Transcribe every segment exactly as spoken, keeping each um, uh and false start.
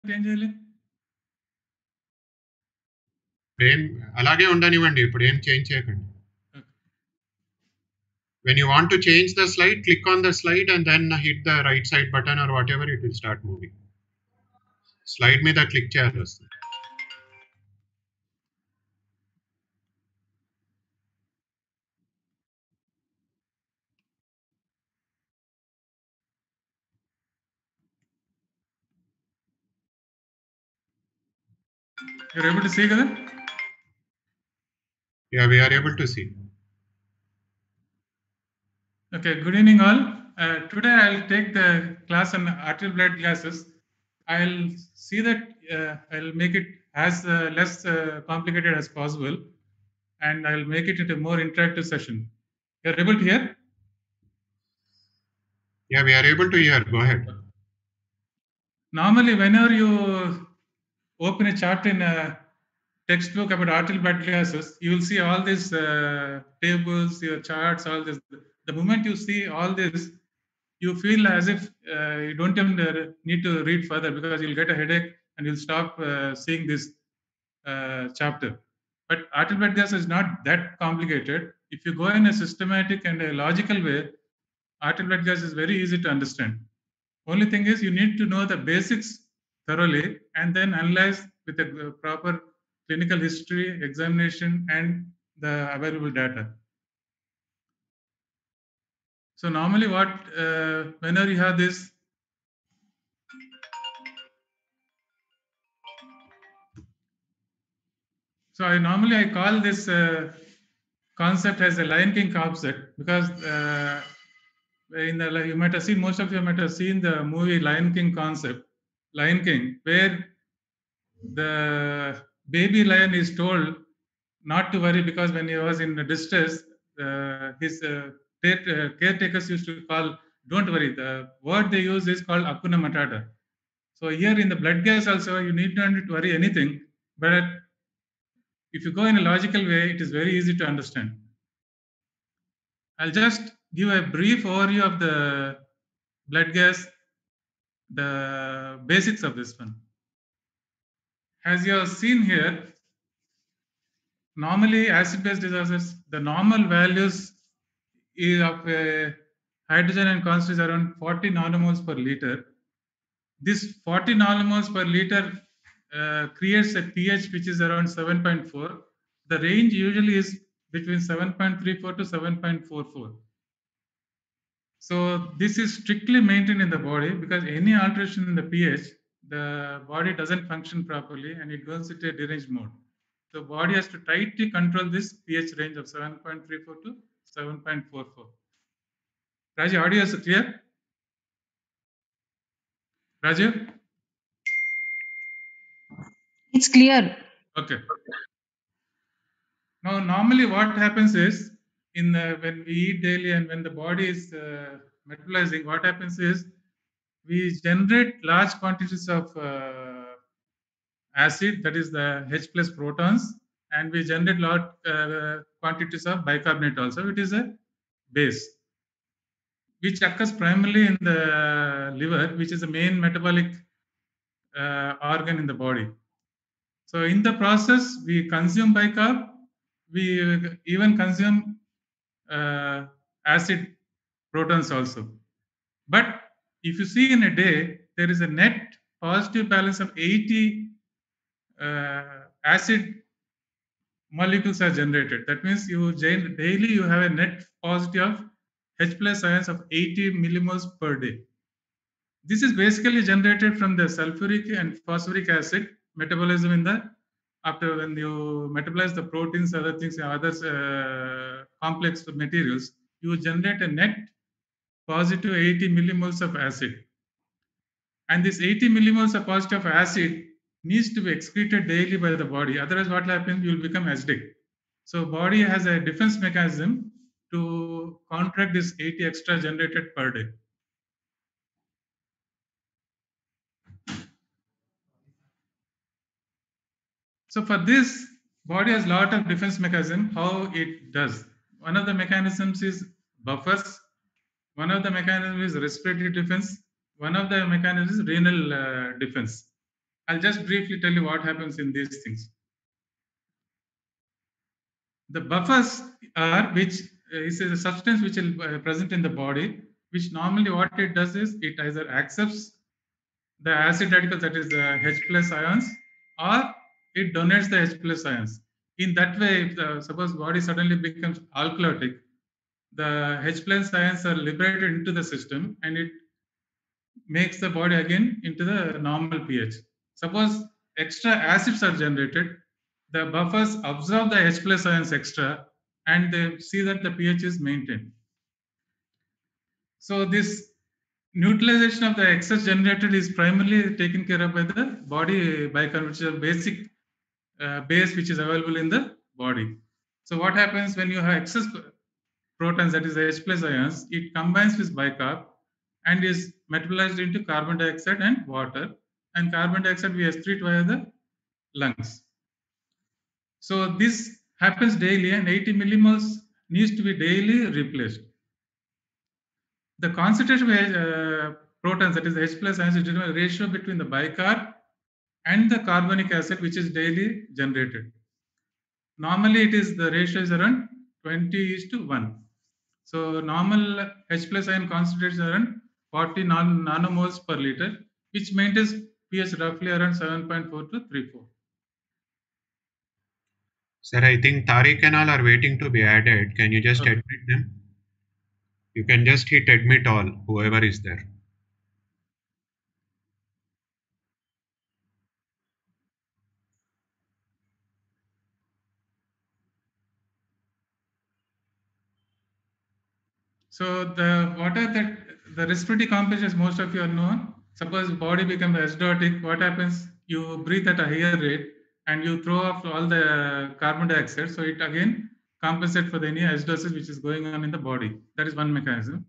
ఏం చేయాలి? ఏం అలాగే ఉండనివ్వండి. ఇప్పుడు ఏం చేంజ్ చేయకండి. When you want to change the slide, click on the slide and then hit the right side button or whatever, it will start moving. Slide మీద క్లిక్ చేయాలి వస్తుంది. You're able to see కదా? Yeah, we are able to see. Okay, good evening all. Uh, today I'll take the class on arterial blood gases. I'll see that uh, I'll make it as uh, less uh, complicated as possible, and I'll make it into a more interactive session. You're able to hear? Yeah, we are able to hear. Go ahead. Normally, whenever you open a chapter in a textbook about arterial blood gases, you will see all these uh, tables, your charts, all this. The moment you see all this, you feel as if uh, you don't even uh, need to read further because you'll get a headache and you'll stop uh, seeing this uh, chapter. But arterial blood gas is not that complicated. If you go in a systematic and a logical way, arterial blood gas is very easy to understand. Only thing is you need to know the basics thoroughly and then analyze with a uh, proper clinical history, examination, and the available data. So normally what, uh, whenever you have this, so I normally I call this uh, concept as a Lion King concept because uh, in the you might have seen, most of you might have seen the movie Lion King concept, Lion King, where the baby lion is told not to worry because when he was in distress, uh, his uh, care- uh, caretakers used to call, don't worry. The word they use is called Akuna Matata. So here in the blood gas also, you need not to worry anything, but if you go in a logical way, it is very easy to understand. I'll just give a brief overview of the blood gas, the basics of this one. As you have seen here, normally acid-base disasters, the normal values is of uh, hydrogen and constitutes around forty nanomoles per liter. This forty nanomoles per liter uh, creates a pH which is around seven point four. The range usually is between seven point three four to seven point four four. So this is strictly maintained in the body because any alteration in the pH, the body doesn't function properly and it goes into a deranged mode. The body has to tightly control this pH range of seven point three four to seven point four four. Raju, audio is clear? Raju? It's clear. Okay. Now, normally what happens is, in the, when we eat daily and when the body is uh, metabolizing, what happens is we generate large quantities of uh, acid, that is the H plus protons, and we generate large uh, quantities of bicarbonate also. It is a base, which occurs primarily in the liver, which is the main metabolic uh, organ in the body. So in the process, we consume bicarb, we even consume uh, acid protons also. But if you see in a day, there is a net positive balance of eighty uh, acid molecules are generated. That means you gen- daily you have a net positive of H plus ions of eighty millimoles per day. This is basically generated from the sulfuric and phosphoric acid metabolism in the, after when you metabolize the proteins, other things, other uh, complex materials, you generate a net positive eighty millimoles of acid. And this eighty millimoles of positive acid needs to be excreted daily by the body. Otherwise, what happens? You will become acidic. So, body has a defense mechanism to counteract this eighty extra generated per day. So, for this, body has lot of defense mechanism. How it does? One of the mechanisms is buffers. One of the mechanisms is respiratory defense. One of the mechanisms is renal uh, defense. I'll just briefly tell you what happens in these things. The buffers are which uh, is a substance which is uh, present in the body, which normally what it does is it either accepts the acid radicals, that is the H plus ions, or it donates the H plus ions. In that way, if the, suppose body suddenly becomes alkalotic, the H plus ions are liberated into the system and it makes the body again into the normal pH. Suppose extra acids are generated, the buffers absorb the H plus ions extra and they see that the pH is maintained. So this neutralization of the excess generated is primarily taken care of by the body bicarbonate, which is a basic uh, base which is available in the body. So what happens when you have excess protons, that is the H plus ions, it combines with bicarb and is metabolized into carbon dioxide and water, and carbon dioxide we excrete via the lungs. So this happens daily and eighty millimoles needs to be daily replaced. The concentration of uh, protons, that is H plus ions, is determined by the ratio between the bicarb and the carbonic acid which is daily generated. Normally it is the ratio is around twenty is to one. So normal H plus ion concentration around forty nan nanomoles per liter, which maintains pH roughly around seven point four to three point four. Sir, I think Tariq and all are waiting to be added. Can you just Okay. admit them? You can just hit admit all, whoever is there. So the water that the respiratory compositions most of you are known. Suppose body becomes acidotic, what happens? You breathe at a higher rate and you throw off all the carbon dioxide. So it again compensates for the any acidosis which is going on in the body. That is one mechanism.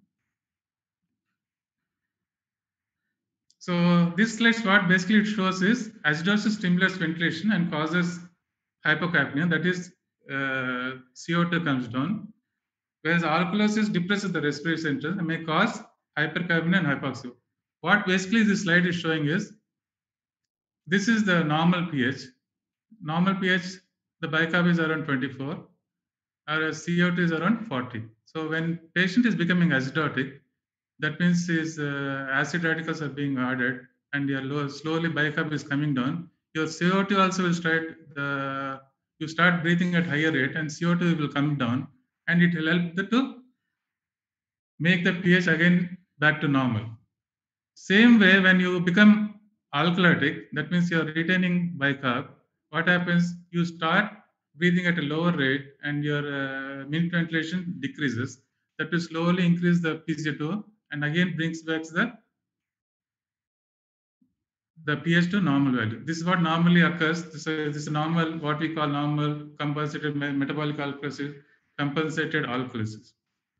So this slide, what basically it shows is acidosis stimulates ventilation and causes hypocapnia, that is uh, C O two comes down, whereas alkalosis depresses the respiratory centers and may cause hypercapnia and hypoxia. What basically this slide is showing is, this is the normal pH. Normal pH, the bicarb is around twenty-four, whereas C O two is around forty. So when patient is becoming acidotic, that means his uh, acid radicals are being added and your low, slowly bicarb is coming down. Your C O two also will start, the, you start breathing at higher rate and C O two will come down and it will help the, to make the pH again back to normal. Same way, when you become alkalotic, that means you are retaining bicarb, what happens? You start breathing at a lower rate and your uh, minute ventilation decreases. That will slowly increase the P C O two and again brings back the, the pH to normal value. This is what normally occurs. This is, this is normal, what we call normal compensated metabolic alkalosis, compensated alkalosis.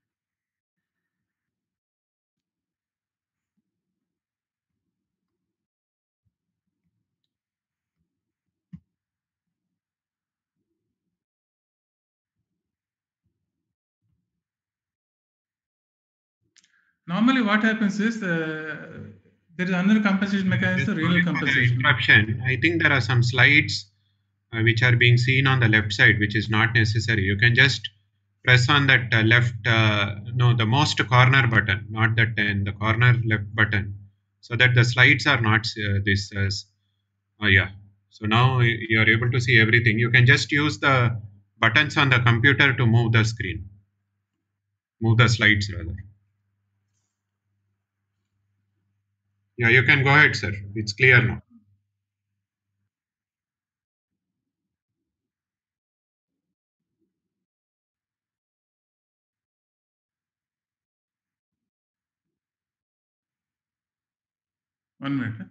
Normally, what happens is uh, there is another compensation mechanism, Just renal sorry for the compensation. interruption. I think there are some slides uh, which are being seen on the left side, which is not necessary. You can just press on that uh, left, uh, no, the most corner button, not the ten, the corner left button, so that the slides are not uh, this. Uh, uh, yeah. So now you are able to see everything. You can just use the buttons on the computer to move the screen, move the slides rather. Yeah, you can go ahead, sir. It's clear now. One minute.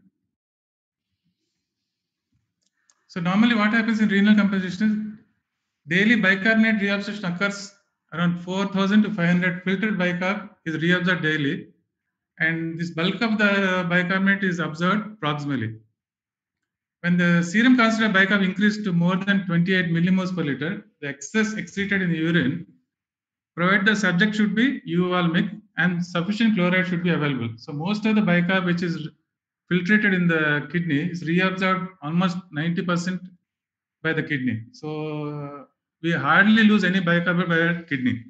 So normally what happens in renal compensation is daily bicarbonate reabsorption occurs around four thousand to five hundred filtered bicarb is reabsorbed daily, and this bulk of the bicarbonate is absorbed proximally. When the serum concentrate of bicarb increased to more than twenty-eight millimoles per liter, the excess excreted in the urine, provided the subject should be euvolemic and sufficient chloride should be available. So most of the bicarb which is filtrated in the kidney is reabsorbed almost ninety percent by the kidney. So uh, we hardly lose any bicarb by the kidney.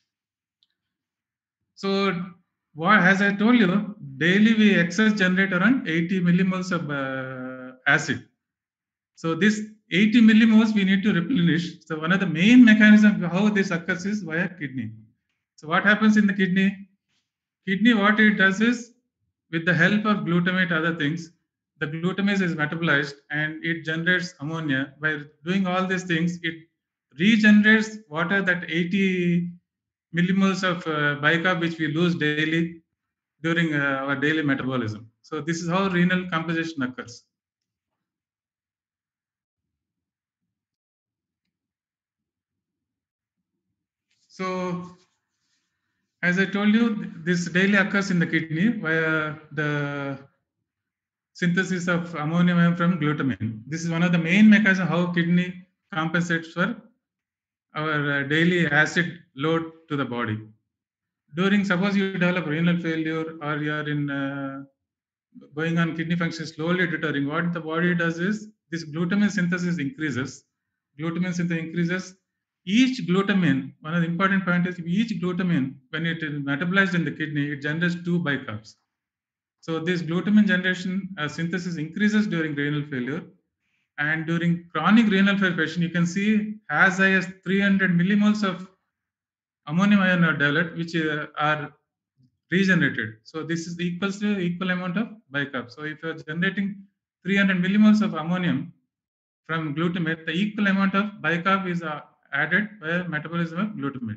So what, as I told you, daily we excess generate around eighty millimoles of uh, acid. So this eighty millimoles we need to replenish. So one of the main mechanisms how this occurs is via kidney. So what happens in the kidney? Kidney, what it does is, with the help of glutamate, other things, the glutamate is metabolized and it generates ammonia. By doing all these things, it regenerates water, that eighty millimoles of uh, bicarb which we lose daily during uh, our daily metabolism. So this is how renal composition occurs. So as I told you, this daily occurs in the kidney via the synthesis of ammonium from glutamine. This is one of the main mechanisms how kidney compensates for our uh, daily acid load to the body. During, suppose you develop renal failure or you are in uh, going on kidney function slowly deteriorating, what the body does is this glutamine synthesis increases. Glutamine synthesis increases. Each glutamine, one of the important points is each glutamine, when it is metabolized in the kidney, it generates two bicarbs. So this glutamine generation uh, synthesis increases during renal failure, and during chronic renal failure patient, you can see as high as three hundred millimoles of ammonium ion are developed, which uh, are regenerated. So this is equals to equal amount of bicarb. So if you are generating three hundred millimoles of ammonium from glutamate, the equal amount of bicarb is uh, added by metabolism of glutamate.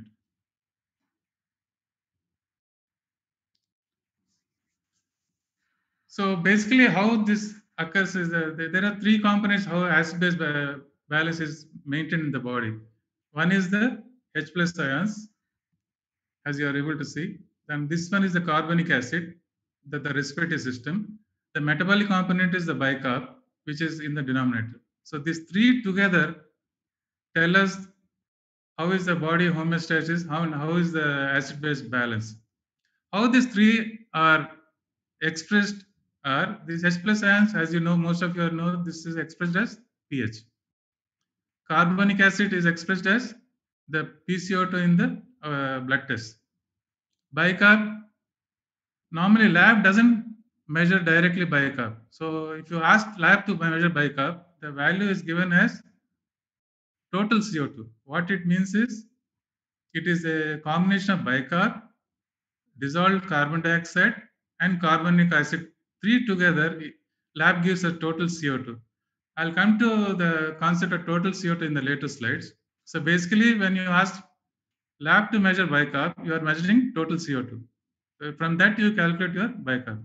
So basically, how this occurs is uh, there are three components how acid-base balance is maintained in the body. One is the H plus ions, as you are able to see. Then this one is the carbonic acid, the, the respiratory system. The metabolic component is the bicarb, which is in the denominator. So these three together tell us how is the body homeostasis, how, how is the acid-base balance. How these three are expressed are these H plus ions, as you know, most of you know, this is expressed as pH. Carbonic acid is expressed as the P C O two in the uh, blood test. Bicarb, normally lab doesn't measure directly bicarb. So if you ask lab to measure bicarb, the value is given as total C O two. What it means is it is a combination of bicarb, dissolved carbon dioxide, and carbonic acid. Three together, lab gives a total C O two. I'll come to the concept of total C O two in the later slides. So basically, when you ask lab to measure bicarb, you are measuring total C O two. So from that, you calculate your bicarb.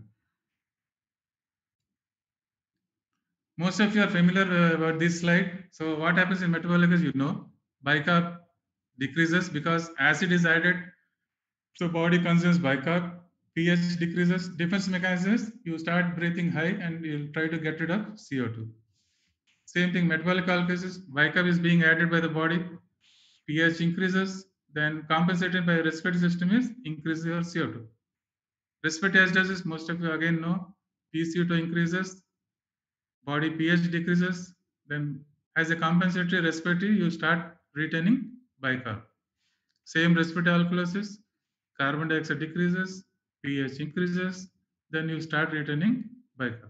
Most of you are familiar uh, about this slide. So what happens in metabolic is, you know, bicarb decreases because acid is added. So body consumes bicarb, pH decreases. Defense mechanism is you start breathing high and you'll try to get rid of C O two. Same thing, metabolic alkalosis, bicarb is being added by the body, pH increases, then compensated by respiratory system is increase your C O two. Respiratory acidosis, most of you again know, P C O two increases, body pH decreases, then as a compensatory respiratory, you start retaining bicarb. Same respiratory alkalosis, carbon dioxide decreases, pH increases, then you start retaining bicarb.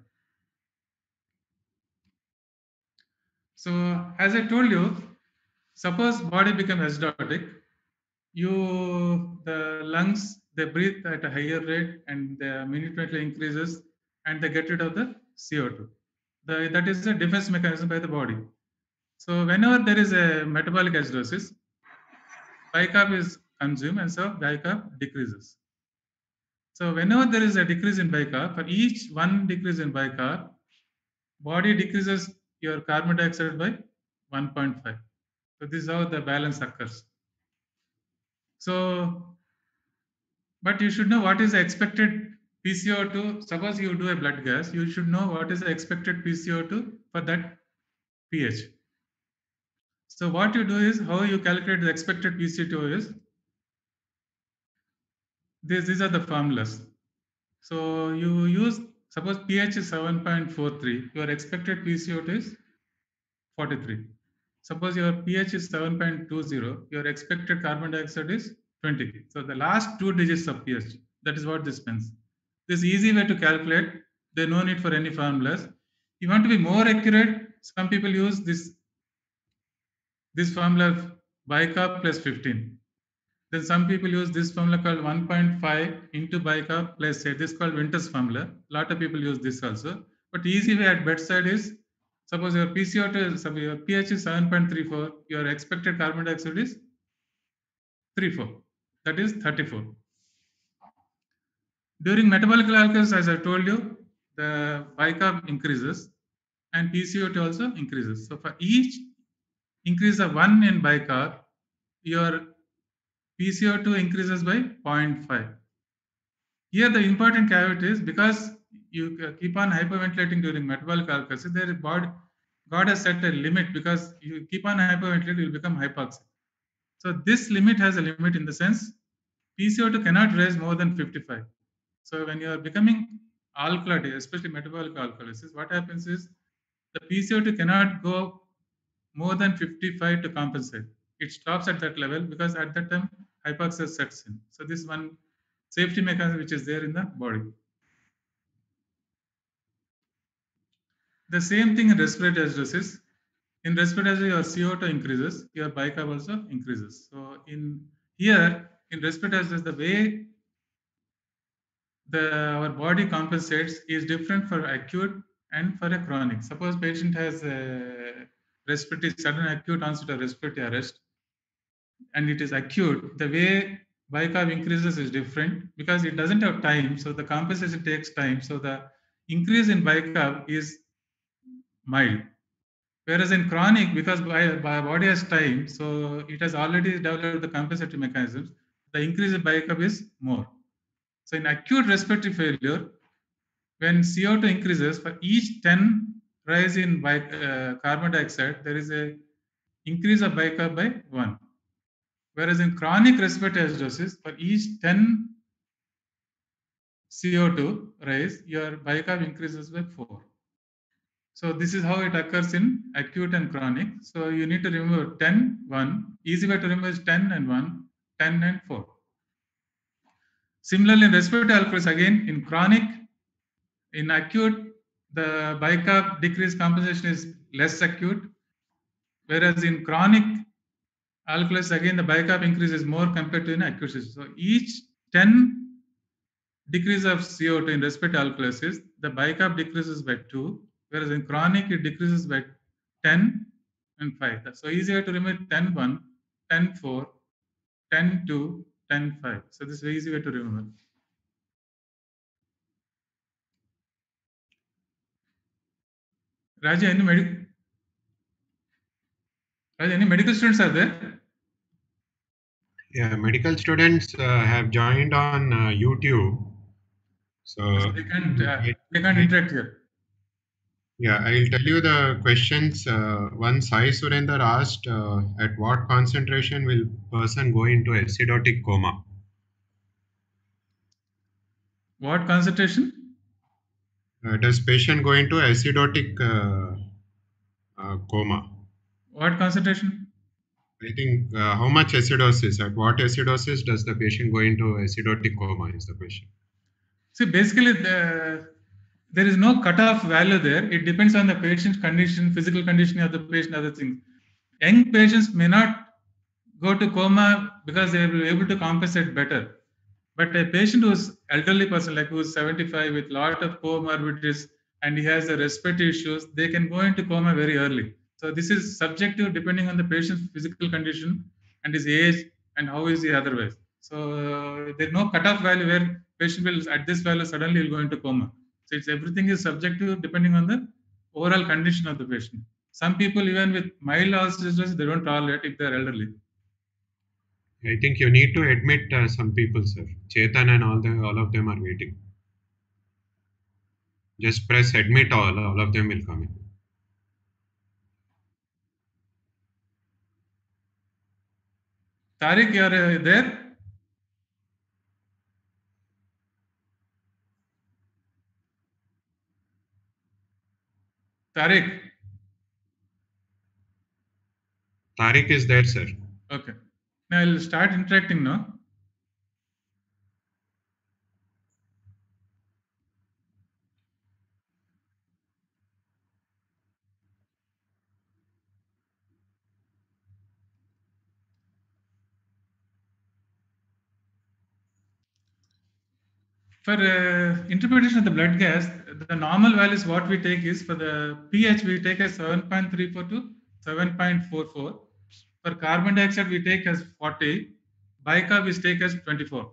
So as I told you, suppose body becomes acidotic, you the lungs they breathe at a higher rate and the minute increases and they get rid of the C O two. The, that is a defense mechanism by the body. So whenever there is a metabolic acidosis, bicarb is consumed and so bicarb decreases. So whenever there is a decrease in bicarb, for each one decrease in bicarb, body decreases your carbon dioxide by one point five. So this is how the balance occurs. So, but you should know what is the expected P C O two. Suppose you do a blood gas, you should know what is the expected P C O two for that pH. So what you do is how you calculate the expected P C O two is this, these are the formulas. So you use Suppose pH is seven point four three, your expected P C O two is forty-three. Suppose your pH is seven point two zero, your expected carbon dioxide is twenty. So the last two digits of pH, that is what this means. This is easy way to calculate. There no need for any formulas. You want to be more accurate, some people use this this formula bicarb plus fifteen. Then some people use this formula called one point five into bicarb plus eight. This is called Winter's formula. A lot of people use this also. But easy way at bedside is, suppose your P C O two, is- your pH is seven point three four, your expected carbon dioxide is thirty-four. That is thirty-four. During metabolic alcohols, as I told you, the bicarb increases and P C O two also increases. So for each increase of one in bicarb, your P C O two increases by zero point five. Here the important caveat is, because you uh, keep on hyperventilating during metabolic alkalosis, their body God has set a limit. Because you keep on hyperventilating, you will become hypoxic. So this limit has a limit in the sense P C O two cannot rise more than fifty-five. So when you are becoming alkalotic, especially metabolic alkalosis, what happens is the P C O two cannot go more than fifty-five to compensate. It stops at that level because at that time hypoxia sets in. So this one safety mechanism which is there in the body. The same thing in respiratory acidosis. In respiratory, your C O two increases, your bicarb also increases. So in here, in respiratory acidosis, the way the our body compensates is different for acute and for a chronic. Suppose patient has a respiratory sudden acute onset of respiratory arrest, and it is acute. The way bicarb increases is different because it doesn't have time. So the compensation takes time. So the increase in bicarb is mild. Whereas in chronic, because by, by body has time, so it has already developed the compensatory mechanisms, the increase in bicarb is more. So in acute respiratory failure, when C O two increases, for each ten rise in bi, uh, carbon dioxide, there is a increase of bicarb by one. Whereas in chronic respiratory acidosis, for each ten C O two rise, your bicarb increases by four. So this is how it occurs in acute and chronic. So you need to remember ten, one. Easy way to remember is ten and one, ten and four. Similarly, in respiratory alkalosis, again, in chronic, in acute, the bicarb decrease compensation is less acute. Whereas in chronic alkalosis, again, the bicarb increase is more compared to in acute. So each ten decrease of C O two in respiratory alkalosis, the bicarb decreases by two, whereas in chronic it decreases by ten and five. So easier to remember ten one, ten four, ten two, ten five. So this is an easy way to remember. Raja, any medical Raja, any medical students are there? Yeah, medical students uh, have joined on uh, YouTube. So So they can't uh, I, they can't I, interact here. yeah, I'll tell you the questions. Uh, one Sai Surender asked, uh, at what concentration will person go into acidotic coma? What concentration? Uh, does patient go into acidotic uh, uh, coma? What concentration? I think uh, how much acidosis? At what acidosis does the patient go into acidotic coma? Is the question. See, basically, the, there is no cutoff value there. It depends on the patient's condition, physical condition of the patient, other things. Young patients may not go to coma because they will be able to compensate better. But a patient who's elderly person, like who's seventy-five with lot of comorbidities and he has the respiratory issues, they can go into coma very early. So this is subjective depending on the patient's physical condition and his age and how is he otherwise. So uh, there's no cutoff value where patient will at this value suddenly will go into coma. So it's everything is subjective depending on the overall condition of the patient. Some people even with mild ulcerations they don't tolerate if they're elderly. I think you need to admit uh, some people, sir. Chetan and all the all of them are waiting. Just press admit all. All of them will come in. Tariq, you are uh, there? Tariq. Tariq is there, sir. Okay. Now I'll start interacting now. For uh, interpretation of the blood gas, the normal values what we take is for the pH we take as seven point three four to seven point four four. For carbon dioxide we take as forty. Bicarb we take as twenty-four.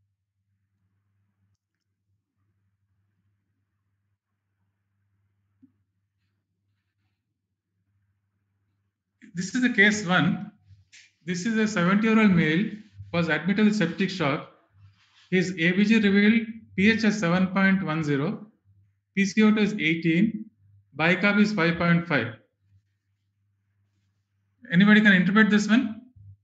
This is the case one. This is a seventy-year-old male was admitted with septic shock. His A B G revealed pH as seven point one zero, P C O two is eighteen, bicarb is five point five. Anybody can interpret this one?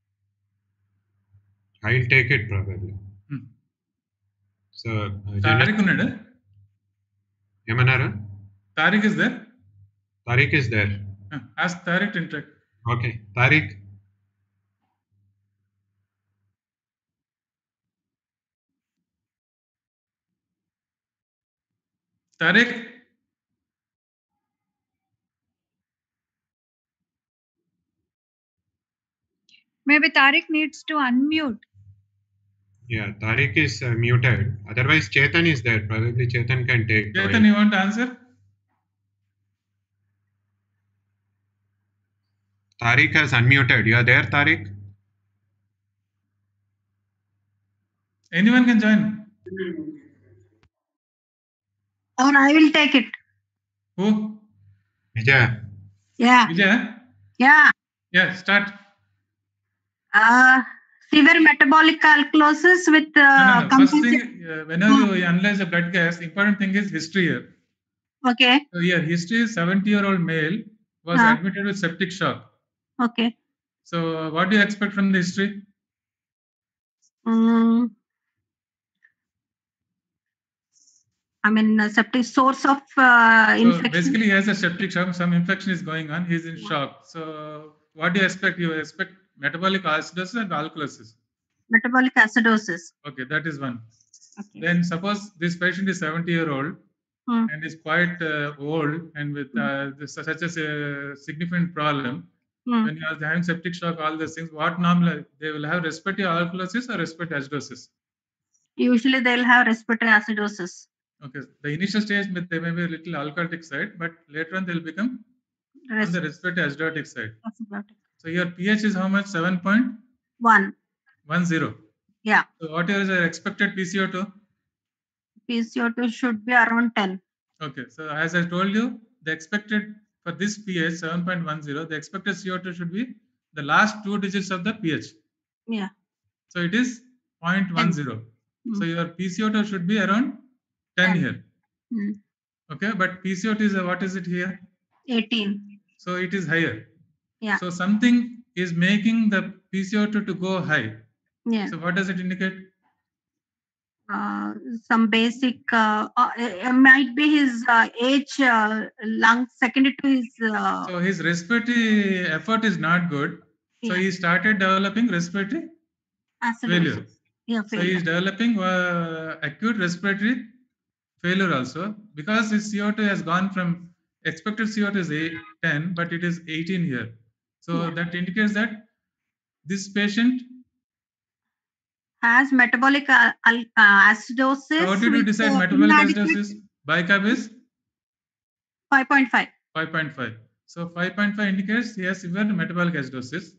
I'll take it probably. Hmm. So, uh, Tariq Janish- unnada? Yamanara? Tariq is there? Tariq is there. Uh, ask Tariq to interact. Okay, Tariq. Tariq, Maybe Tariq needs to unmute. Yeah, Tariq is uh, muted. Otherwise, Chetan is there. Probably Chetan can take. the Chetan, while. you want to answer? Tariq has unmuted. You are there, Tariq? Anyone can join. Or I will take it. Who? Vijay. Yeah, Vijay? yeah. Yeah, start. Uh, severe metabolic alkalosis with uh, No, no, no. First compulsive. thing, uh, whenever you analyze a blood gas, important thing is history here. Okay, So here, history is seventy-year-old male was Huh. admitted with septic shock. okay. So what do you expect from the history? Mm. I mean, uh, septic source of uh, So infection. basically, he has a septic shock. Some infection is going on. He's in Yeah. shock. So what do you expect? You expect metabolic acidosis and alkalosis. Metabolic acidosis. Okay, that is one. Okay. Then suppose this patient is seventy year old Hmm. and is quite uh, old and with uh, this, such as a significant problem. Hmm. When you are having septic shock, all these things, what normally they will have respiratory alkalosis or respiratory acidosis? Usually they'll have respiratory acidosis. Okay, the initial stage they may be a little alcoholic side, but later on they'll become on the respiratory acidotic side. Acidotic. So your pH is how much? seven point One. one zero. Yeah. So what is your expected P C O two? P C O two should be around ten. Okay, so as I told you, the expected for this pH seven point one zero, the expected C O two should be the last two digits of the pH. Yeah. So it is zero point one zero. So your P C O two should be around ten ten. here. Hmm. Okay, but P C O two is a, what is it here? eighteen. So it is higher. Yeah. So something is making the P C O two to go high. Yeah. So what does it indicate? Uh, some basic uh, uh, it might be his uh, age, uh, lung secondary to his. Uh, So his respiratory effort is not good. So Yeah. he started developing respiratory failure. acidosis. Yeah, So he is failure. developing uh, acute respiratory failure also because his C O two has gone from expected C O two is eight, ten, but it is eighteen here. So Yeah. that indicates that this patient. Has metabolic uh, al- uh, acidosis. So what did you with, decide? uh, Metabolic inadequate- acidosis. Bicarb is five point five. five point five. So five point five indicates he has severe metabolic acidosis.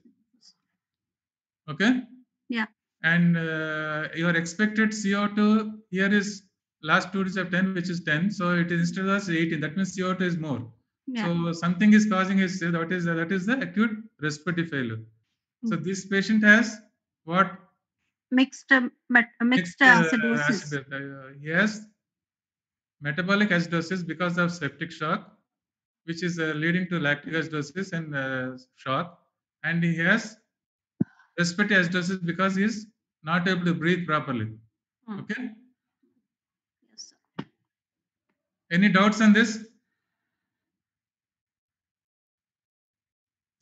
Okay. Yeah. And uh, your expected C O two here is last two digits of ten, which is ten. So it is instead of eighteen. That means C O two is more. Yeah. So something is causing his that is that is the acute respiratory failure. So Hmm. this patient has what? Mixed uh, met, mixed uh, acidosis. acid- uh, he has metabolic acidosis because of septic shock, which is uh, leading to lactic acidosis and uh, shock, and he has respiratory acidosis because he is not able to breathe properly. Hmm. Okay. Yes. Any doubts on this?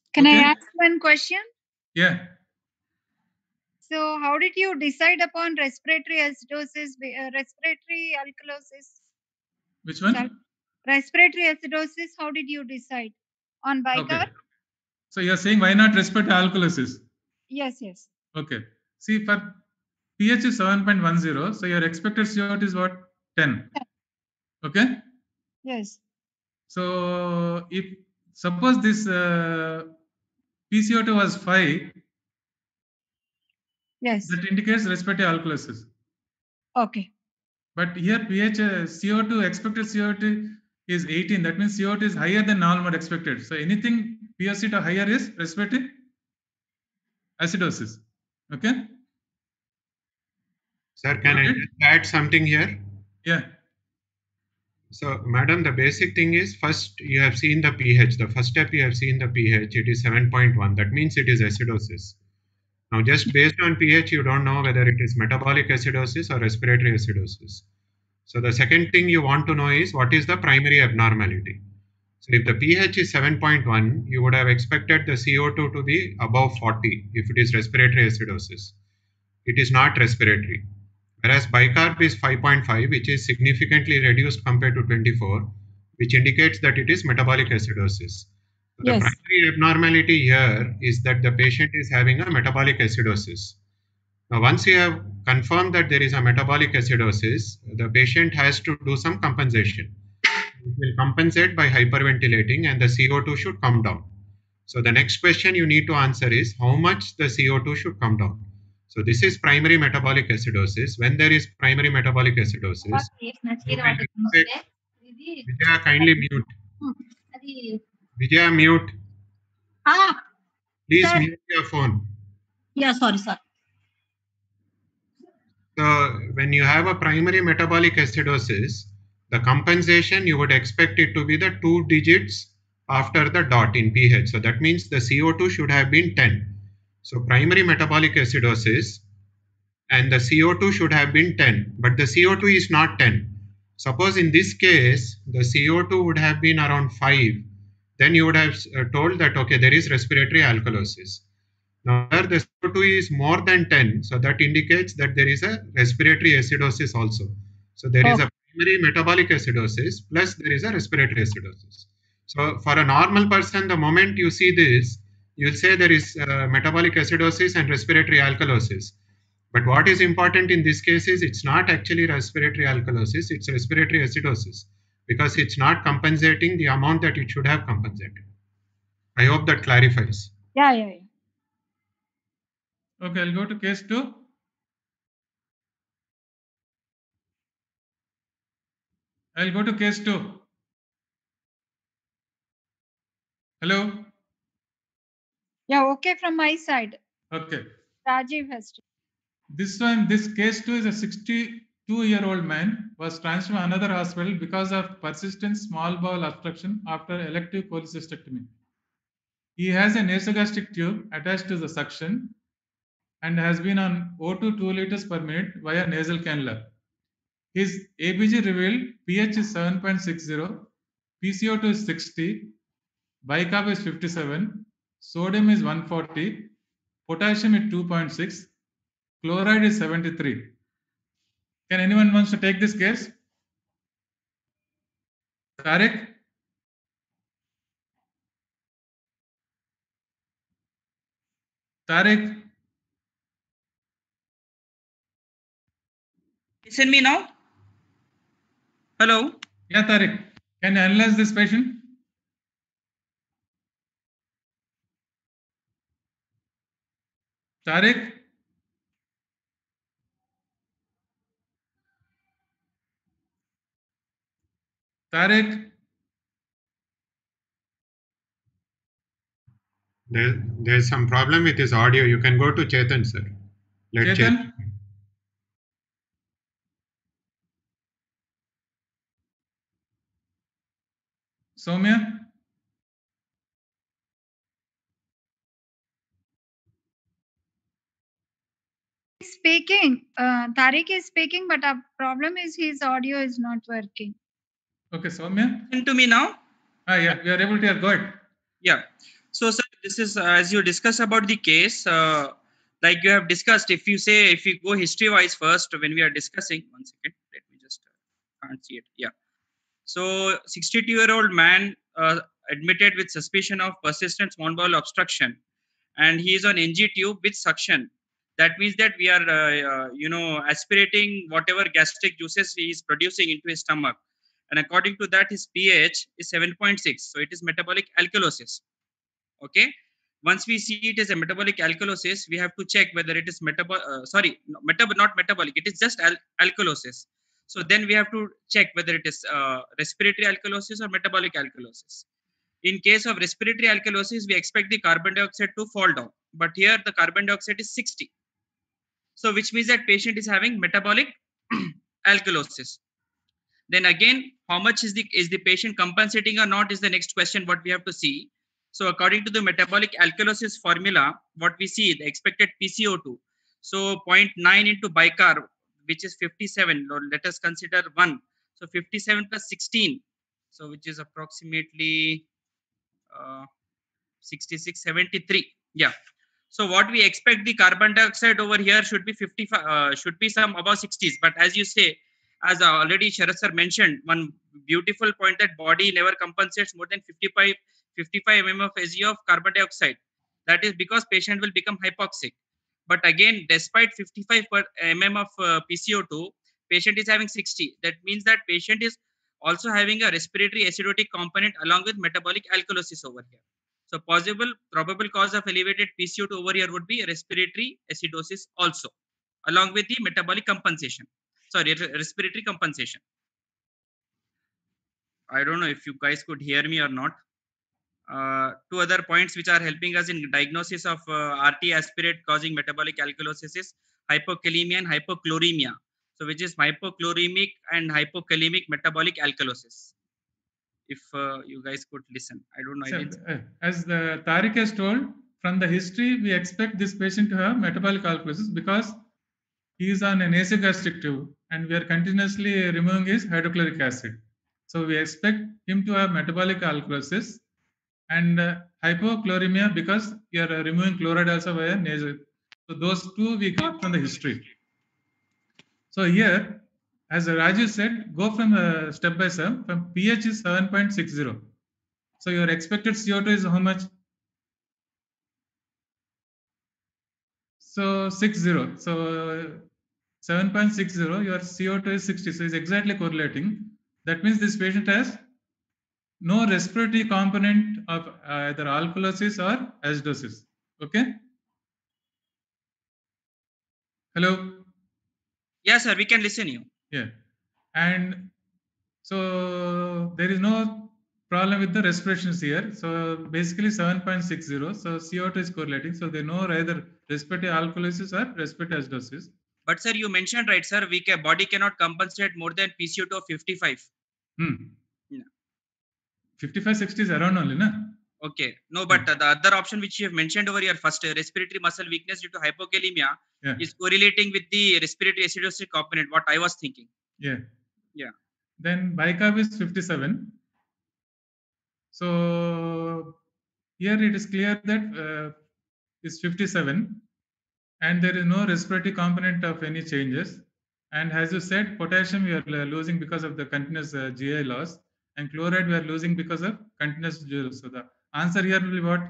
Can Okay. I ask one question? Yeah. So, how did you decide upon respiratory acidosis, uh, respiratory alkalosis? Which one? Sal- Respiratory acidosis, how did you decide? On Okay. Bicar? So you're saying why not respiratory alkalosis? Yes, yes. Okay. See, for pH is seven point one zero, so your expected C O two is what? ten. Okay. Yes. So if suppose this uh, P C O two was five, Yes. that indicates respiratory alkalosis. Okay. But here pH uh, C O two expected C O two is eighteen. That means C O two is higher than normal expected. So anything P O C two higher is respiratory acidosis. Okay. Sir, can I Okay. just add something here? Yeah. So, madam, the basic thing is first you have seen the pH. The first step you have seen the pH. It is seven point one. That means it is acidosis. Now, just based on pH, you don't know whether it is metabolic acidosis or respiratory acidosis. So, the second thing you want to know is what is the primary abnormality. So, if the pH is seven point one, you would have expected the C O two to be above forty if it is respiratory acidosis. It is not respiratory. Whereas bicarb is five point five, which is significantly reduced compared to twenty-four, which indicates that it is metabolic acidosis. So the Yes. primary abnormality here is that the patient is having a metabolic acidosis. Now, once you have confirmed that there is a metabolic acidosis, the patient has to do some compensation. It will compensate by hyperventilating and the C O two should come down. So the next question you need to answer is how much the C O two should come down. So this is primary metabolic acidosis. When there is primary metabolic acidosis, you can expect, Vijaya, kindly mute. Vijaya, mute. Ah, Please sir. mute your phone. Yeah, sorry, sir. So when you have a primary metabolic acidosis, the compensation you would expect it to be the two digits after the dot in pH. So that means the C O two should have been ten. So primary metabolic acidosis and the C O two should have been ten, but the C O two is not ten. Suppose in this case, the C O two would have been around five, then you would have uh, told that, okay, there is respiratory alkalosis. Now, where the C O two is more than ten, so that indicates that there is a respiratory acidosis also. So there is a primary metabolic acidosis plus there is a respiratory acidosis. So for a normal person, the moment you see this, you'll say there is uh, metabolic acidosis and respiratory alkalosis. But what is important in this case is it's not actually respiratory alkalosis, it's respiratory acidosis because it's not compensating the amount that it should have compensated. I hope that clarifies. Yeah, yeah, yeah. Okay, I'll go to case two. I'll go to case two. Hello? Yeah, okay from my side. Okay. Rajiv has to. This one, this case two is a sixty-two-year-old man was transferred to another hospital because of persistent small bowel obstruction after elective cholecystectomy. He has a nasogastric tube attached to the suction and has been on O two two liters per minute via nasal cannula. His A B G revealed pH is seven point six zero, P C O two is sixty, bicarb is fifty-seven, sodium is one forty, potassium is two point six, chloride is seventy-three. Can anyone wants to take this case? Tariq? Tariq? Listen me now. Hello. Yeah, Tariq. Can you analyze this patient? Tariq? Tariq? There, there's some problem with his audio. You can go to Chetan, sir. Let Chetan? Chetan. Soumya? Speaking. Uh, Tariq is speaking, but our problem is his audio is not working. Okay, Soumya? Listen to me now. Ah, yeah, we are able to hear. Go ahead. Yeah. So, sir, this is uh, as you discuss about the case, uh, like you have discussed. If you say, if you go history wise first, when we are discussing, one second, let me just uh, can't see it. Yeah. So, sixty-two year old man uh, admitted with suspicion of persistent small bowel obstruction, and he is on N G tube with suction. That means that we are, uh, uh, you know, aspirating whatever gastric juices he is producing into his stomach. And according to that, his pH is seven point six. So it is metabolic alkalosis. Okay. Once we see it as a metabolic alkalosis, we have to check whether it is metabolic. Uh, sorry, no, metab- not metabolic. It is just al- alkalosis. So then we have to check whether it is uh, respiratory alkalosis or metabolic alkalosis. In case of respiratory alkalosis, we expect the carbon dioxide to fall down, but here the carbon dioxide is sixty. So which means that patient is having metabolic alkalosis. Then again, how much is the is the patient compensating or not is the next question what we have to see. So according to the metabolic alkalosis formula, what we see the expected P C O two. So zero point nine into bicarb, which is fifty-seven. Let us consider one. So fifty-seven plus sixteen. So which is approximately uh, sixty-six, seventy-three. Yeah. So what we expect the carbon dioxide over here should be fifty-five, uh, should be some above sixties. But as you say, as already Sharad sir mentioned, one beautiful point that body never compensates more than fifty-five, fifty-five millimeters of S G of carbon dioxide. That is because patient will become hypoxic. But again, despite fifty-five per mm of uh, P C O two, patient is having sixty. That means that patient is also having a respiratory acidotic component along with metabolic alkalosis over here. So possible probable cause of elevated P C O two over here would be respiratory acidosis also, along with the metabolic compensation. Sorry, respiratory compensation. I don't know if you guys could hear me or not. Uh, two other points which are helping us in diagnosis of uh, R T aspirate causing metabolic alkalosis is hypokalemia and hypochloremia. So which is hypochloremic and hypokalemic metabolic alkalosis. If uh, you guys could listen, I don't know. I So, didn't... uh, as the Tariq has told, from the history, we expect this patient to have metabolic alkalosis because he is on an nasogastric tube and we are continuously removing his hydrochloric acid. So we expect him to have metabolic alkalosis and uh, hypochloremia because you are uh, removing chloride also via nasal. So those two we got from the history. So here, as Raju said, go from uh, step by step. From pH is seven point six zero. So your expected C O two is how much? So six zero. So seven point six zero. Your C O two is sixty. So it's exactly correlating. That means this patient has no respiratory component of either alkalosis or acidosis. Okay. Hello. Yes, sir. We can listen you. Yeah. And so there is no problem with the respirations here. So basically seven point six zero. So C O two is correlating. So they know either respiratory alkalosis or respiratory acidosis. But sir, you mentioned right, sir, we can, body cannot compensate more than P C O two of fifty-five. Hmm. Yeah. fifty-five, sixty is around only, na? Okay. No, but yeah. uh, the other option which you have mentioned over here, first, uh, respiratory muscle weakness due to hypokalemia yeah. is correlating with the respiratory acidosis component, what I was thinking. Yeah. Yeah. Then bicarb is fifty-seven. So here it is clear that uh, it's fifty-seven and there is no respiratory component of any changes. And as you said, potassium we are losing because of the continuous uh, G I loss, and chloride we are losing because of continuous G I loss. So the answer here will be what?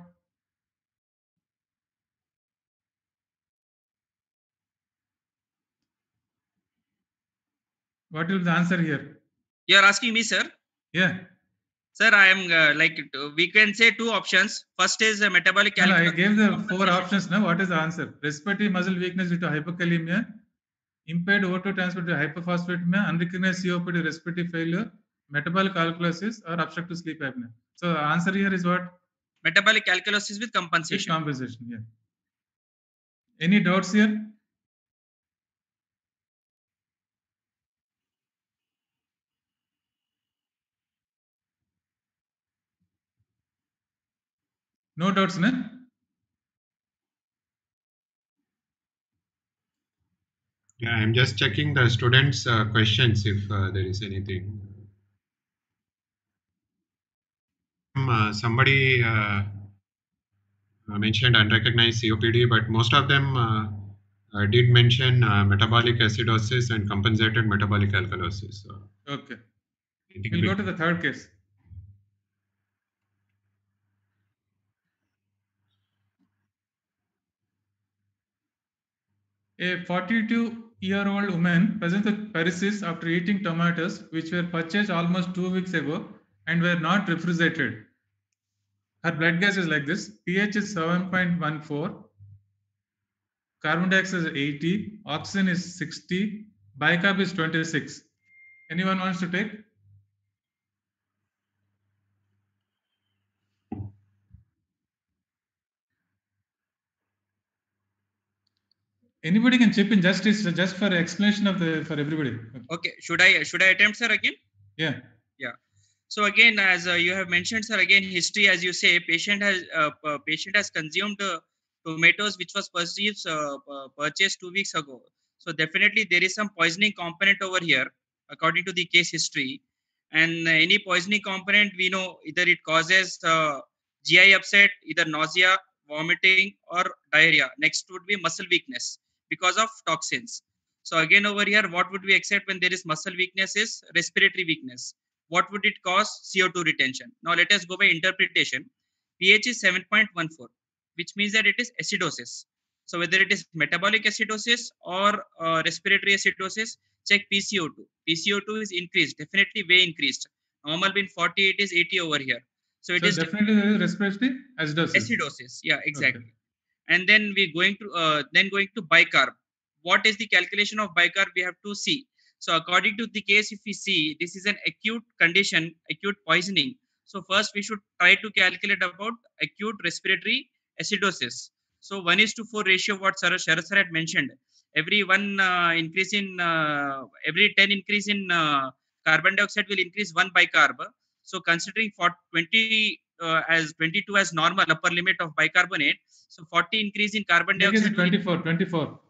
What will be the answer here? You are asking me, sir? Yeah. Sir, I am uh, like, we can say two options. First is a metabolic no, no, I gave the four options now. What is the answer? Respiratory muscle weakness due to hypokalemia, impaired O two transport due to hypophosphatemia, unrecognized C O P D respiratory failure, metabolic alkalosis, or obstructive sleep apnea. So the answer here is what? Metabolic alkalosis with compensation. With compensation, yeah. Any doubts here? No doubts, no? Yeah, I'm just checking the students' uh, questions if uh, there is anything. Um, uh, somebody uh, uh, mentioned unrecognized C O P D, but most of them uh, uh, did mention uh, metabolic acidosis and compensated metabolic alkalosis. So Okay. I think We'll we go to the third case. A forty-two-year-old woman presents with paresis after eating tomatoes which were purchased almost two weeks ago and were not refrigerated. Her blood gas is like this: pH is seven point one four, carbon dioxide is eighty, oxygen is sixty, bicarb is twenty-six. Anyone wants to take? Anybody can chip in, just just for explanation of the for everybody. Okay, should I should I attempt, sir, again? Yeah. Yeah. So again, as uh, you have mentioned, sir, again history, as you say, patient has uh, p- patient has consumed uh, tomatoes which was purchased uh, uh, purchased two weeks ago. So definitely there is some poisoning component over here, according to the case history. And uh, any poisoning component, we know either it causes uh, G I upset, either nausea, vomiting, or diarrhea. Next would be muscle weakness because of toxins. So again over here, what would we accept when there is muscle weakness is respiratory weakness. What would it cause? C O two retention. Now let us go by interpretation. pH is seven point one four, which means that it is acidosis. So whether it is metabolic acidosis or uh, respiratory acidosis, check P C O two. P C O two is increased, definitely way increased. Normal being forty, it is eighty over here. So it So is definitely there is respiratory acidosis. acidosis. Yeah, exactly. Okay. And then we going to uh, then going to bicarb. What is the calculation of bicarb? We have to see. So according to the case, if we see this is an acute condition, acute poisoning. So first we should try to calculate about acute respiratory acidosis. So one is to four ratio, what Sharad sir had mentioned. Every one uh, increase in uh, every ten increase in uh, carbon dioxide will increase one bicarb. So considering for twenty uh, as twenty-two as normal upper limit of bicarbonate, so forty increase in carbon Make it dioxide. twenty-four, twenty-four.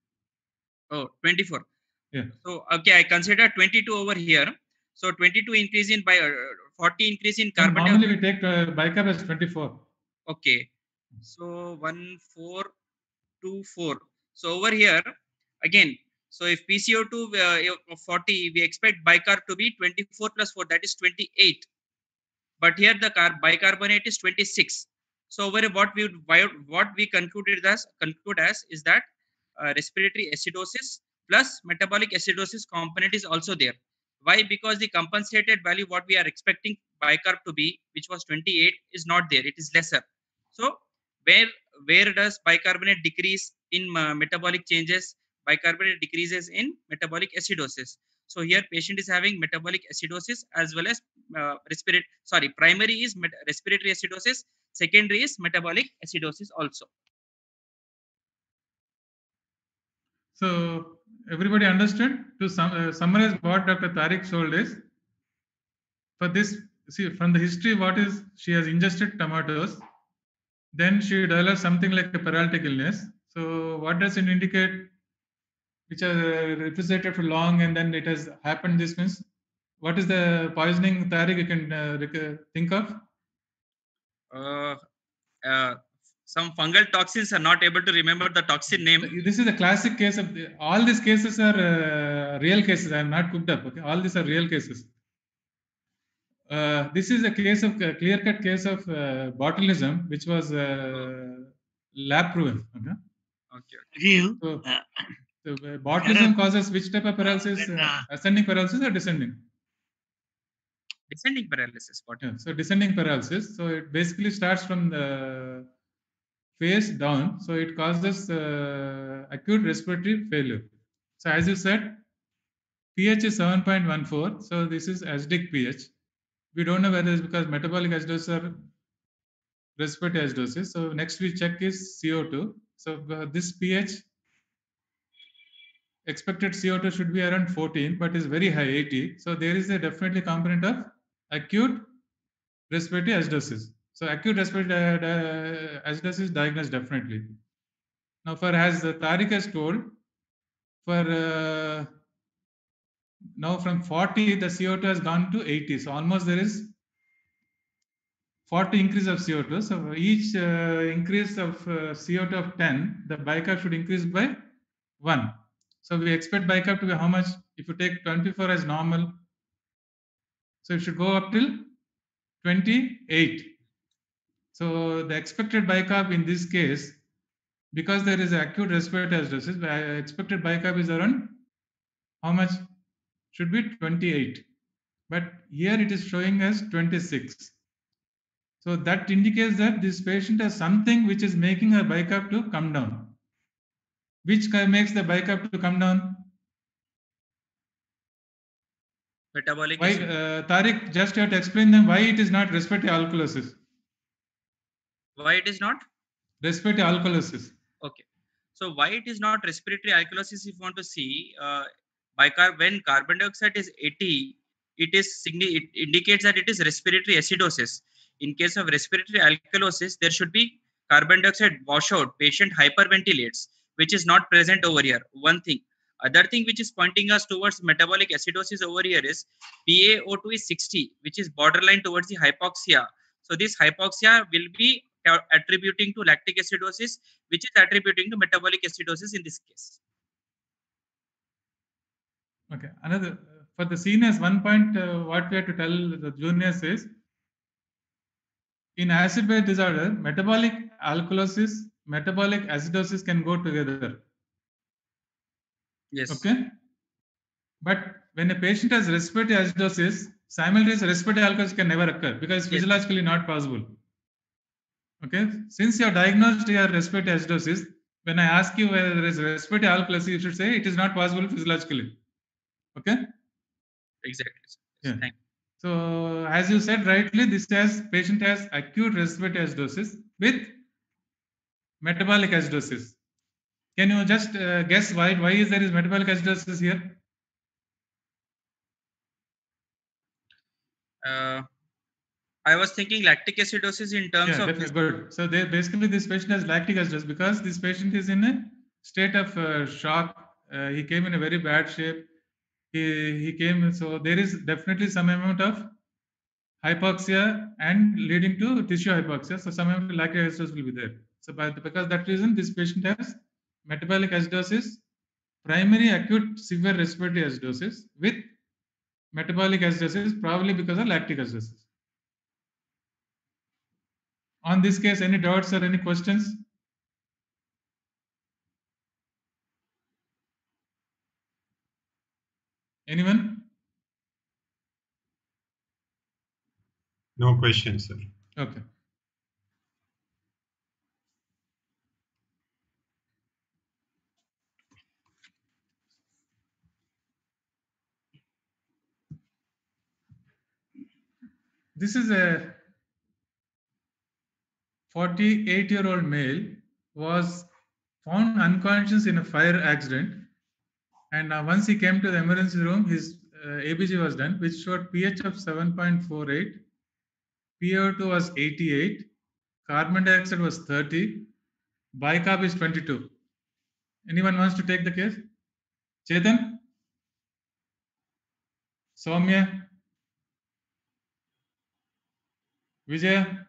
Oh, twenty-four. Yeah. So okay, I consider twenty-two over here. So twenty-two increase in by uh, forty increase in No, carbon normally dioxide. we take uh, bicarb as twenty-four. Okay. So one four two four. So over here again. So if P C O two uh, forty, we expect bicarb to be twenty-four plus four, that is twenty-eight. But here the car bicarbonate is twenty-six. So over what we would, what we concluded as conclude as is that uh, respiratory acidosis plus metabolic acidosis component is also there. Why? Because the compensated value what we are expecting bicarb to be, which was twenty-eight, is not there. It is lesser. So where where does bicarbonate decrease in uh, metabolic changes? Bicarbonate decreases in metabolic acidosis. So here patient is having metabolic acidosis as well as uh, respiratory. Sorry, primary is met- respiratory acidosis. Secondary is metabolic acidosis also. So everybody understood? To sum, uh, summarize what Doctor Tariq told is, for this, see from the history, what is she has ingested tomatoes, then she developed something like a paralytic illness. So what does it indicate? Which are refrigerated for long and then it has happened. This means what is the poisoning, Tariq, you can uh, think of? Uh, uh, some fungal toxins are not able to remember the toxin name. This is a classic case of the, all these cases are uh, real cases. I am not cooked up. Okay, all these are real cases. Uh, this is a case of a clear-cut case of uh, botulism, which was uh, lab proven. Okay. Okay. So, so uh, botulism causes which type of paralysis? Uh, ascending paralysis or descending? Descending paralysis. What? Yeah. So descending paralysis. So it basically starts from the face down. So it causes uh, acute respiratory failure. So as you said, pH is seven point one four. So this is acidic pH. We don't know whether it's because metabolic acidosis or respiratory acidosis. So next we check is C O two. So uh, this pH, expected C O two should be around fourteen, but is very high, eighty. So there is a definitely component of acute respiratory acidosis. So acute respiratory uh, acidosis diagnosed definitely. Now for as uh, Tariq has told, for uh, now from forty, the C O two has gone to eighty. So almost there is forty increase of C O two. So each uh, increase of uh, C O two of ten, the bicarb should increase by one. So we expect bicarb to be how much? If you take twenty-four as normal, so it should go up till twenty-eight. So the expected bicarb in this case, because there is acute respiratory acidosis, the expected bicarb is around how much? Should be twenty-eight. But here it is showing as twenty-six. So that indicates that this patient has something which is making her bicarb to come down. Which makes the bicarb to come down? Metabolic Why, acid. uh, Tariq, just have to explain them why it is not respiratory alkalosis. Why it is not? Respiratory alkalosis. Okay. So why it is not respiratory alkalosis? If you want to see, uh, bicarb when carbon dioxide is eighty, it is it indicates that it is respiratory acidosis. In case of respiratory alkalosis, there should be carbon dioxide washout. Patient hyperventilates, which is not present over here. One thing. Other thing which is pointing us towards metabolic acidosis over here is P a O two is sixty, which is borderline towards the hypoxia. So this hypoxia will be attributing to lactic acidosis, which is attributing to metabolic acidosis in this case. Okay. Another for the seniors, one point uh, what we have to tell the juniors is in acid-base disorder, metabolic alkalosis, metabolic acidosis can go together. Yes. Okay. But when a patient has respiratory acidosis, simultaneous respiratory alkalosis can never occur because it's physiologically yes. not possible. Okay. Since you are diagnosed your respiratory acidosis, when I ask you whether there is respiratory alkalosis, you should say it is not possible physiologically. Okay. Exactly. Yes. Yeah. Thank you. So as you said rightly, this has patient has acute respiratory acidosis with metabolic acidosis. Can you just uh, guess why? Why is there is metabolic acidosis here? Uh, I was thinking lactic acidosis in terms yeah, of definitely good. So they basically this patient has lactic acidosis because this patient is in a state of uh, shock. Uh, he came in a very bad shape. He he came so there is definitely some amount of hypoxia and leading to tissue hypoxia. So some amount of lactic acidosis will be there. So by the, because that reason this patient has metabolic acidosis, primary acute severe respiratory acidosis with metabolic acidosis, probably because of lactic acidosis. On this case, any doubts or any questions? Anyone? No questions, sir. Okay. This is a forty-eight-year-old male was found unconscious in a fire accident, and uh, once he came to the emergency room, his uh, A B G was done, which showed pH of seven point four eight, P O two was eighty-eight, carbon dioxide was thirty, bicarb is twenty-two. Anyone wants to take the case? Chetan? Soumya? Vijay?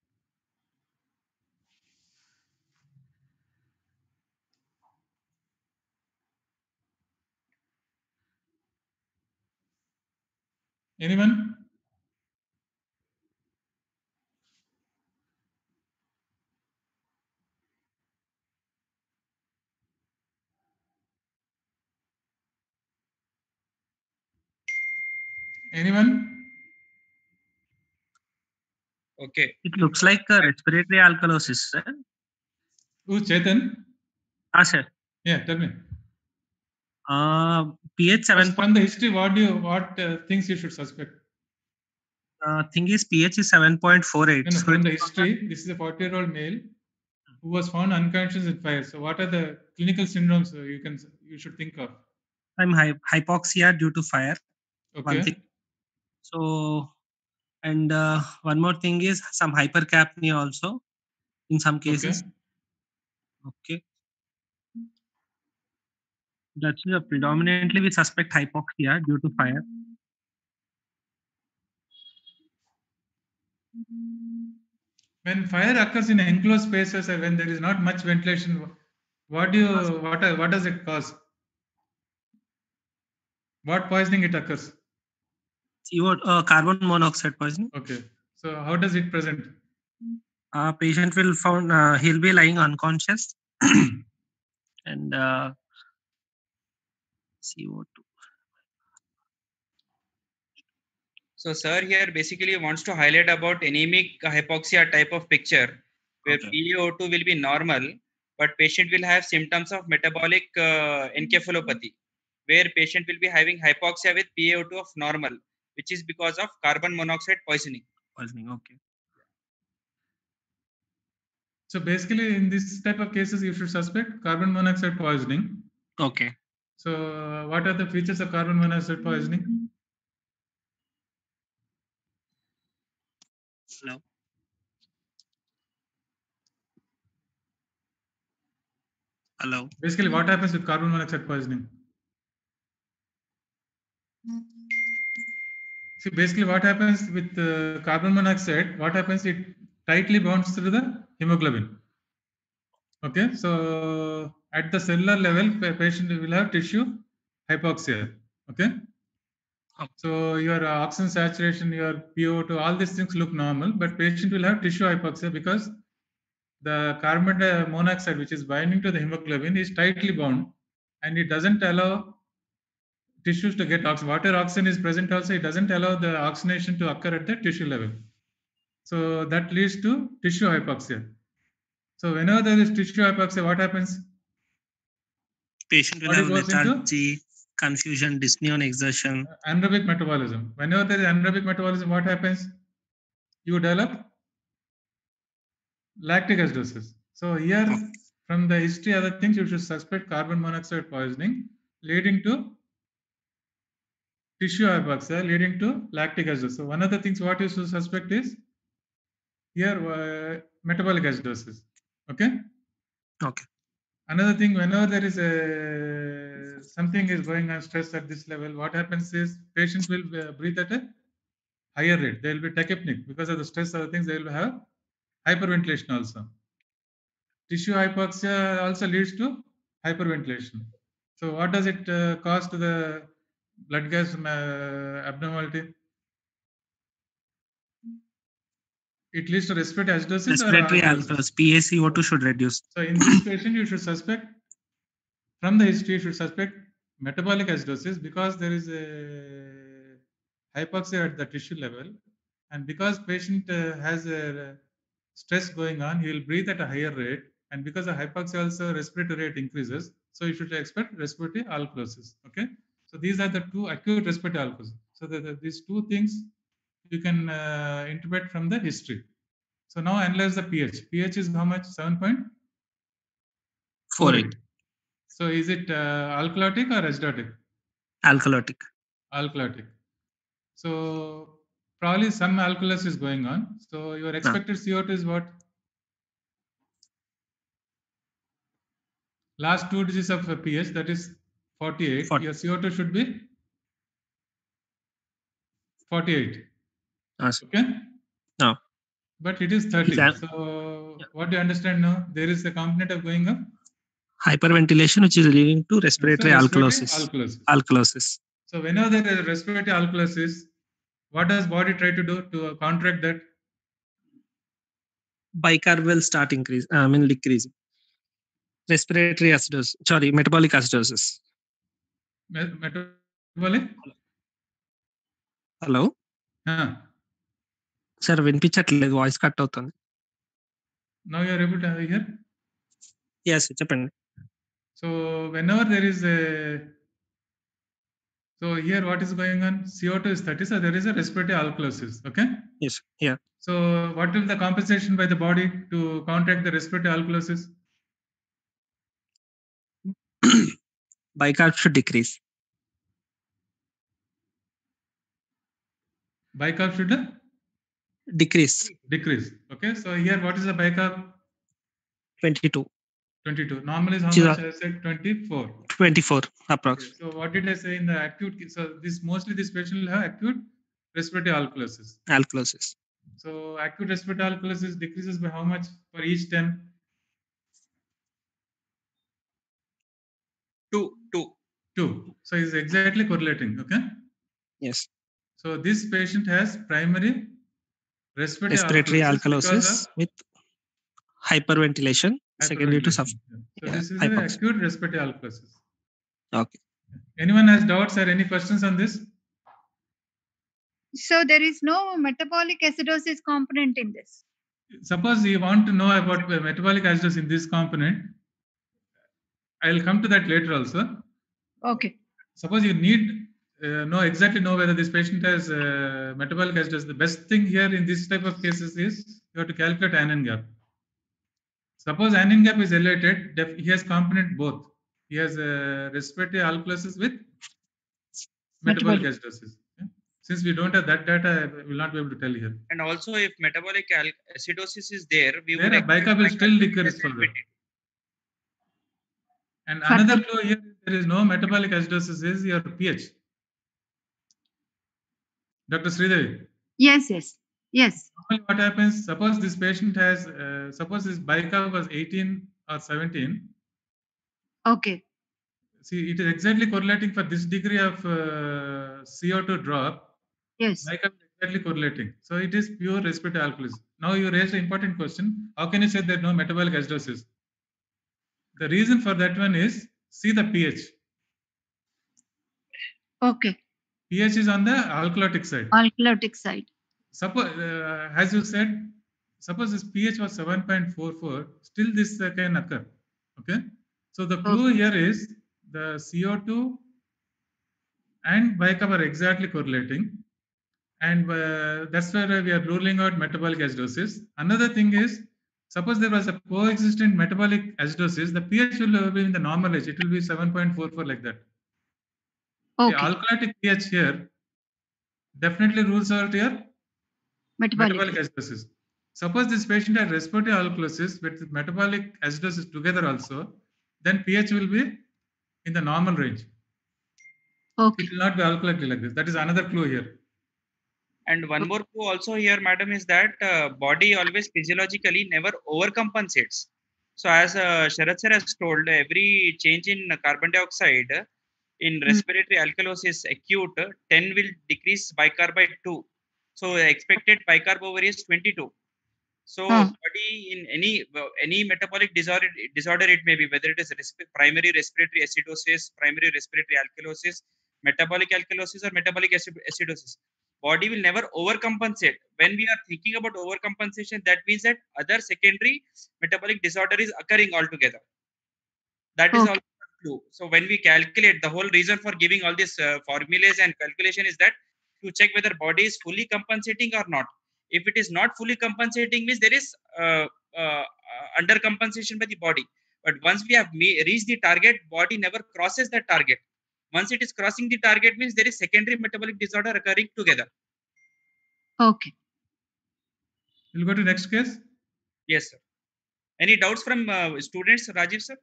Anyone? Anyone? Okay. It looks like a respiratory alkalosis, sir. Who's Chetan? Ah, sir. Yeah, tell me. Uh, pH seven. First, from the history, what do you what uh, things you should suspect? Uh, thing is pH is seven point four eight. No, no, so from the history, this is a forty-year-old male who was found unconscious in fire. So, what are the clinical syndromes uh, you can you should think of? I'm hy- hypoxia due to fire. Okay. One thing. So, and uh, one more thing is some hypercapnia also in some cases. Okay. okay. That's uh, predominantly we suspect hypoxia due to fire. When fire occurs in enclosed spaces or when there is not much ventilation, what do you what what does it cause? What poisoning it occurs? C O, uh, carbon monoxide poisoning. Okay. So how does it present? Uh, patient will found uh, he'll be lying unconscious, and uh, C O two. So, sir here basically wants to highlight about anemic hypoxia type of picture, where Okay. P a O two will be normal, but patient will have symptoms of metabolic uh, encephalopathy, where patient will be having hypoxia with P a O two of normal, which is because of carbon monoxide poisoning. Poisoning. Okay. So basically, in this type of cases, you should suspect carbon monoxide poisoning. Okay. So, uh, what are the features of carbon monoxide poisoning? Hello. Hello. Basically, what happens with carbon monoxide poisoning? See, basically, what happens with uh, carbon monoxide? What happens? It tightly bonds through the hemoglobin. Okay, so at the cellular level, pa- patient will have tissue hypoxia. Okay, Okay. so your uh, oxygen saturation, your P O two, all these things look normal, but patient will have tissue hypoxia because the carbon di- monoxide, which is binding to the hemoglobin, is tightly bound, and it doesn't allow tissues to get oxygen. Water oxygen is present also, it doesn't allow the oxygenation to occur at the tissue level. So that leads to tissue hypoxia. So whenever there is tissue hypoxia, what happens? Patient will Body have goes into lethargy, confusion, dyspnea on exertion. anaerobic metabolism. Whenever there is anaerobic metabolism, what happens? You develop lactic acidosis. So here, Okay. from the history, other things, you should suspect carbon monoxide poisoning leading to tissue hypoxia, leading to lactic acidosis. So one of the things what you should suspect is here uh, metabolic acidosis. Okay. Okay. Another thing, whenever there is a something is going on stress at this level, what happens is patient will uh, breathe at a higher rate. They will be tachypnic because of the stress. Other things they will have hyperventilation also. Tissue hypoxia also leads to hyperventilation. So what does it uh, cause to the blood gas uh, abnormality? It leads to respiratory acidosis Respiratory or alkalosis. alkalosis. P a C O two should reduce. So in this patient, you should suspect, from the history, you should suspect metabolic acidosis because there is a hypoxia at the tissue level, and because patient uh, has a stress going on, he will breathe at a higher rate, and because of hypoxia also respiratory rate increases, so you should expect respiratory alkalosis. Okay, so these are the two acute respiratory alkalosis. So the, the, these two things you can uh, interpret from the history. So now analyze the pH. pH is how much? seven point four eight. So is it uh, alkalotic or acidotic? Alkalotic. Alkalotic. So probably some alkalosis is going on. So your expected C O two is what? Last two digits of a pH, that is forty-eight. forty. Your C O two should be forty-eight. Yes. Okay? No. But it is thirty. That, so yeah. What do you understand now? There is a component of going up. Hyperventilation, which is leading to respiratory, so alkalosis. respiratory alkalosis. Alkalosis. So whenever there is respiratory alkalosis, what does body try to do to counteract that? Bicarb will start increase. I mean decreasing. Respiratory acidosis. Sorry, metabolic acidosis. Me- metabolic? Hello Huh. Sir వినిపించట్లేదు, voice cut అవుతుంది. Now you are able to hear? Yes, చెప్పండి. So whenever there is a, so here what is going on? C O two is thirty, so there is a respiratory alkalosis. Okay? Yes, yeah. So what will the compensation by the body to counteract the respiratory alkalosis? Bicarb should decrease. Bicarb should Decrease. decrease. Okay, so here what is the bicarb? twenty-two. twenty-two. Normally is how Chira. much? I said twenty-four. twenty-four approx. Okay, so what did I say in the acute? So this mostly this patient will have acute respiratory alkalosis. Alkalosis. So acute respiratory alkalosis decreases by how much for each ten? Two, two. Two. So it's exactly correlating. Okay. Yes. So this patient has primary respiratory, Respiratory alkalosis, alkalosis with hyperventilation, secondary to sub. hyperventilation. Yeah. So Yeah, this is a hypoxia. acute respiratory alkalosis. Okay. Anyone has doubts or any questions on this? So there is no metabolic acidosis component in this. Suppose you want to know about the metabolic acidosis in this component, I'll come to that later also. Okay. Suppose you need uh, know exactly know whether this patient has uh, metabolic acidosis. The best thing here in this type of cases is you have to calculate anion gap. Suppose anion gap is elevated, def- he has component both. He has uh, respiratory alkalosis with metabolic Metabolic. acidosis. Yeah? Since we don't have that data, I will not be able to tell here. And also, if metabolic al- acidosis is there, we There would a bicarb will still decrease further. repeat. And Further. another clue here, there is no metabolic acidosis is your pH. Doctor Sridevi. Yes, yes, yes. Normally what happens, suppose this patient has, uh, suppose his bicarb was eighteen or seventeen. Okay. See, it is exactly correlating for this degree of uh, C O two drop. Yes. Bicarb is exactly correlating. So it is pure respiratory alkalosis. Now you raised an important question. How can you say there is no metabolic acidosis? The reason for that one is, see the pH. Okay. pH is on the alkalotic side. Alkalotic side. Suppose, uh, as you said, suppose this pH was seven point four four, still this uh, can occur. Okay. So the clue Okay. here is the C O two and bicarb are exactly correlating. And uh, that's where we are ruling out metabolic acidosis. Another thing is, suppose there was a coexistent metabolic acidosis, the pH will be in the normal range. It will be seven point four four like that. Okay. The alkalotic pH here definitely rules out your Metabolic. metabolic acidosis. Suppose this patient has respiratory alkalosis with metabolic acidosis together also, then pH will be in the normal range. Okay. It will not be alkalotic like this. That is another clue here. And one more clue also here, madam, is that uh, body always physiologically never overcompensates. So as uh, Sharad sir has told, every change in carbon dioxide in respiratory alkalosis acute, ten will decrease bicarb by two. So expected bicarb over is twenty-two. So Huh. body in any any metabolic disorder disorder it may be, whether it is resp- primary respiratory acidosis, primary respiratory alkalosis, metabolic alkalosis, or metabolic acid- acidosis, body will never overcompensate. When we are thinking about overcompensation, that means that other secondary metabolic disorder is occurring altogether. That is Okay. also a clue. So when we calculate, the whole reason for giving all these uh, formulas and calculation is that to check whether body is fully compensating or not. If it is not fully compensating, means there is uh, uh, under compensation by the body. But once we have me- reached the target, body never crosses that target. Once it is crossing the target, means there is secondary metabolic disorder occurring together. Okay. We'll go to next case. Yes, sir. Any doubts from uh, students, Rajiv sir?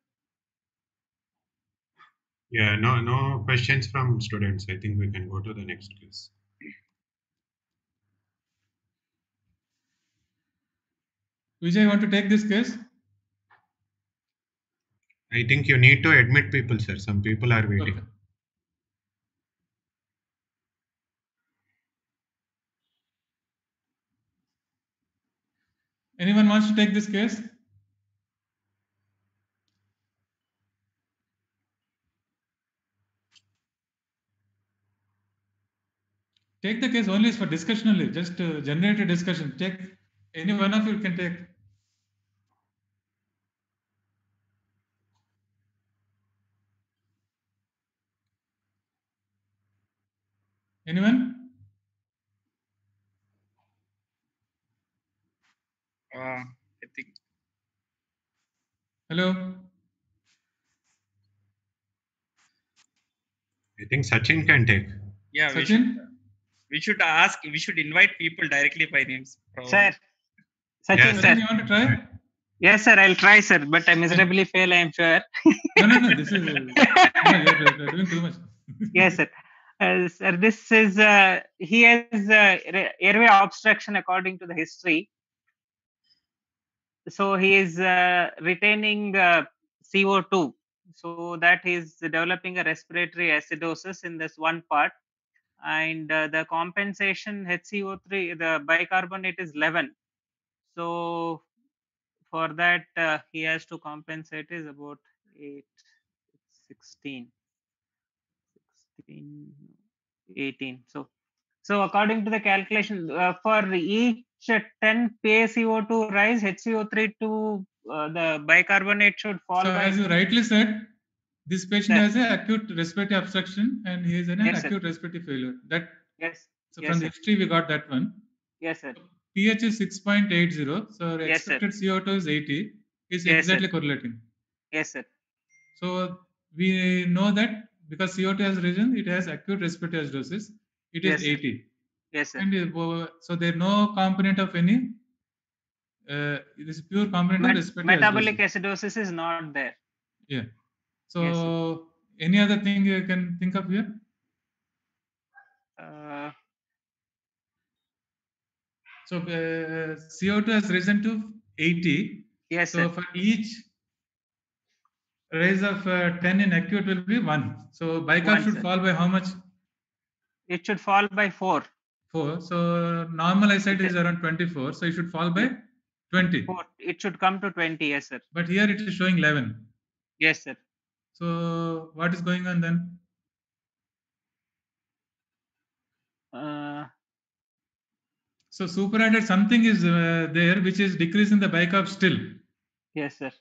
Yeah, no, no questions from students. I think we can go to the next case. Vijay, you want to take this case? I think you need to admit people, sir. Some people are waiting. Okay. Anyone wants to take this case? Take the case only for discussion only, just to generate a discussion. Take any one of you can take. Anyone? Uh, I think. Hello. I think Sachin can take. Yeah, we should, Sachin? we should ask, we should invite people directly by names. probably. Sir, Sachin, Yes. sir. Sachin, you want to try? Yes, sir. I'll try, sir. But I miserably fail. I am sure. No, no, no. This is uh, no, you're, you're doing too much. Yes, sir. Uh, sir, this is uh, he has uh, re- airway obstruction according to the history. So he is uh, retaining uh, C O two. So that is developing a respiratory acidosis in this one part, and uh, the compensation H C O three, the bicarbonate is eleven. So for that uh, he has to compensate is about eight, sixteen, sixteen, eighteen. So so according to the calculation, uh, for each ten P a C O two rise, H C O three to uh, the bicarbonate should fall So by. as you rightly said, this patient Sir. has an acute respiratory obstruction and he is in an Yes, sir. acute respiratory failure. That Yes. so Yes, from the sir. history we got that one. Yes, sir. pH is six point eight zero. So the Yes, sir. expected C O two is eighty. Is Yes, sir. exactly correlating. Yes, sir. So we know that because C O two has risen, it has acute respiratory acidosis. It is Yes, sir. eighty. Yes, sir. And uh, so there is no component of any. Uh, it is pure component Met- of respiratory metabolic acidosis. acidosis is not there. Yeah. So Yes, sir. any other thing you can think of here? Uh, So uh, C O two has risen to eighty. yes, So sir. for each rise of uh, ten in acute will be one. So bicarb One, should sir. fall by how much? It should fall by four. four. So normal I said It- is around twenty-four. So it should fall by twenty. Four. It should come to twenty. Yes, sir. But here it is showing eleven. Yes, sir. So what is going on then? Uh, So superadded something is uh, there which is decreasing the bicarb still. yes, sir.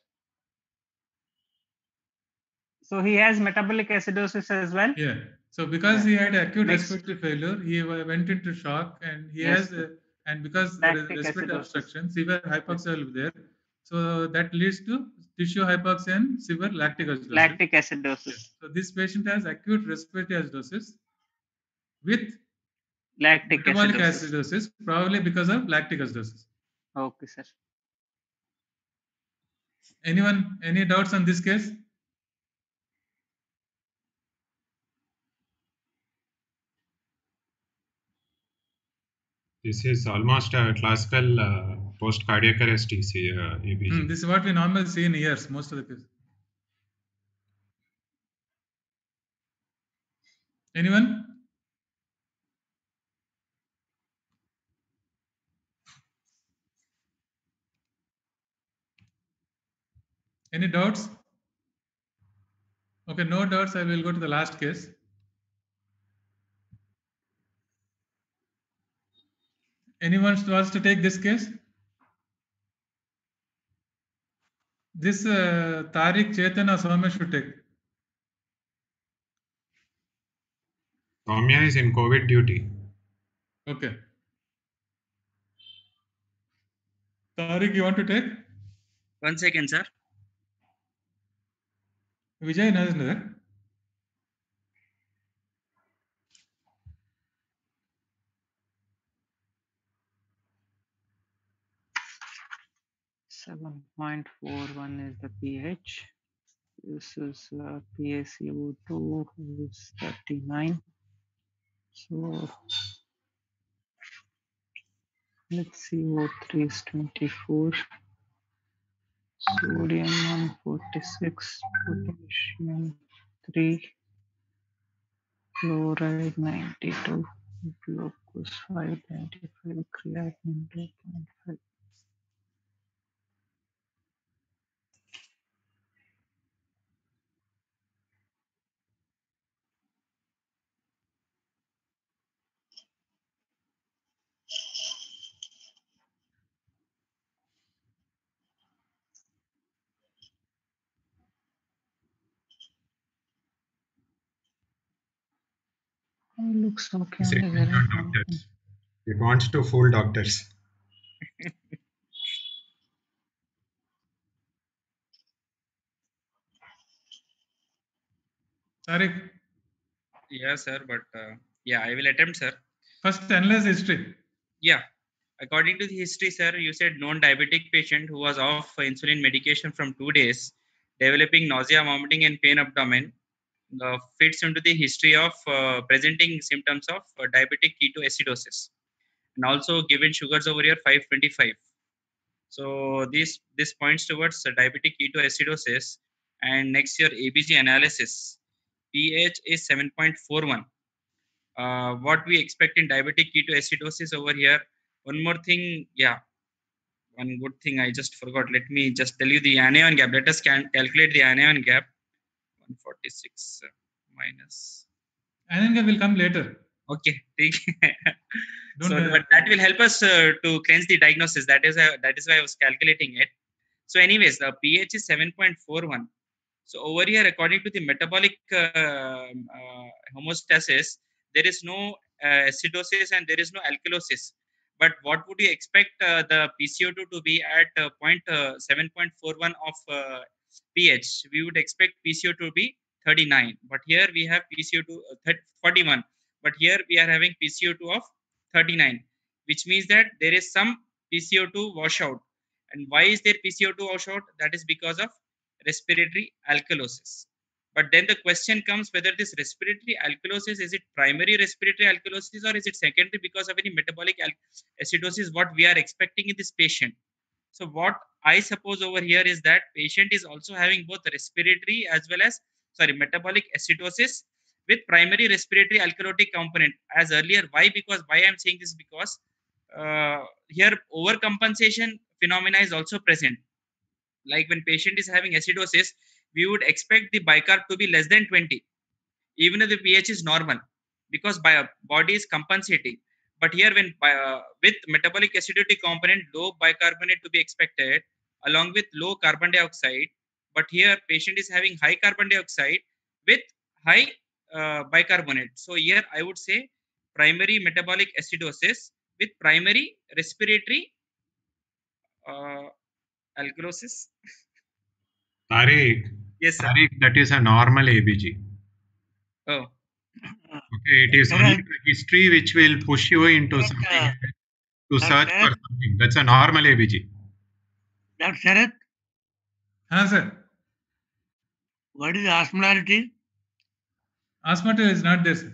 So he has metabolic acidosis as well. Yeah. So because Yeah. he had acute Next. respiratory failure, he wa- went into shock, and he Yes, has, sir. uh, and because the Lactic respiratory acidosis. obstruction, severe hypoxia will be there. So that leads to tissue hypoxia and severe lactic acidosis. Lactic acidosis. Yes. So this patient has acute respiratory acidosis with Lactic metabolic acidosis. acidosis, probably because of lactic acidosis. Okay, sir. Anyone, any doubts on this case? This is almost a classical uh, post cardiac arrest E C, uh, E B G. Hmm, this is what we normally see in ears, most of the cases. Anyone? Any doubts? Okay, no doubts. I will go to the last case. Anyone wants to take this case? This uh, Tariq, Chetan, or Soumya should take. Soumya is in COVID duty. Okay. Tariq, you want to take? One second, sir. Vijay, no, isn't there? seven point four one is the pH. This is uh, P a C O two is thirty-nine. So let's see, O three is twenty-four. Sodium one forty-six, potassium three, chloride ninety-two, glucose five ninety-five, creatinine two point five. Oh, looks okay. It's on the very bottom. doctors. It wants to fool doctors. Tariq, Yeah, sir. But uh, yeah, I will attempt, sir. first analyze history. Yeah. According to the history, sir, you said non-diabetic patient who was off insulin medication from two days, developing nausea, vomiting, and pain abdomen. uh, fits into the history of uh, presenting symptoms of uh, diabetic ketoacidosis, and also given sugars over here five twenty-five. So this this points towards uh, diabetic ketoacidosis. And next year A B G analysis, pH is seven point four one. Uh, what we expect in diabetic ketoacidosis over here. One more thing, yeah, one good thing I just forgot. Let me just tell you the anion gap. Let us can calculate the anion gap. one forty-six uh, minus. Anion gap will come later. Okay, Don't so uh, but that will help us uh, to cleanse the diagnosis. That is uh, that is why I was calculating it. So, anyways, the pH is seven point four one. So over here, according to the metabolic uh, uh, homeostasis, there is no uh, acidosis and there is no alkalosis. But what would you expect uh, the P C O two to be at uh, point, uh, seven point four one of uh, pH? We would expect P C O two to be thirty-nine. But here we have P C O two uh, forty-one. But here we are having P C O two of thirty-nine, which means that there is some P C O two washout. And why is there P C O two washout? That is because of respiratory alkalosis. But then the question comes whether this respiratory alkalosis, is it primary respiratory alkalosis or is it secondary because of any metabolic acidosis what we are expecting in this patient. So what I suppose over here is that patient is also having both respiratory as well as, sorry, metabolic acidosis with primary respiratory alkalotic component as earlier. Why? Because why I'm saying this, because uh, here overcompensation phenomena is also present. Like when patient is having acidosis, we would expect the bicarb to be less than twenty, even if the pH is normal, because by body is compensating. But here when uh, with metabolic acidity component, low bicarbonate to be expected along with low carbon dioxide. But here patient is having high carbon dioxide with high uh, bicarbonate. So here I would say primary metabolic acidosis with primary respiratory uh, alkalosis. Tariq, Yes, sir. Tariq, that is a normal A B G. Oh. Okay, it is only the history which will push you into something to search for something. That's a normal A B G. Doctor Sharath? Huh, sir. What is osmolarity? Osmolarity is not there, sir.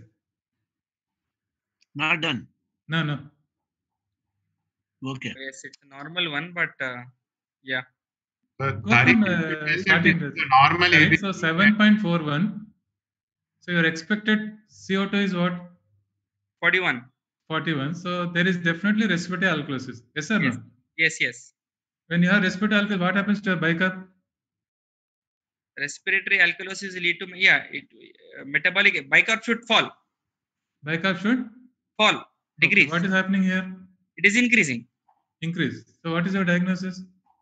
Not done. No, no. Okay. Yes, it's a normal one, but uh, yeah. But Go from uh, starting. Normal A B G. So seven point four one. So your expected C O two is what? forty-one. forty-one. So there is definitely respiratory alkalosis. Yes or yes. no? Yes, yes. When you have respiratory alkalosis, what happens to your bicarb? Respiratory alkalosis lead to, yeah, it, uh, metabolic bicarb should fall. Bicarb should fall, decrease. Okay. What is happening here? It is increasing. Increase. So what is your diagnosis?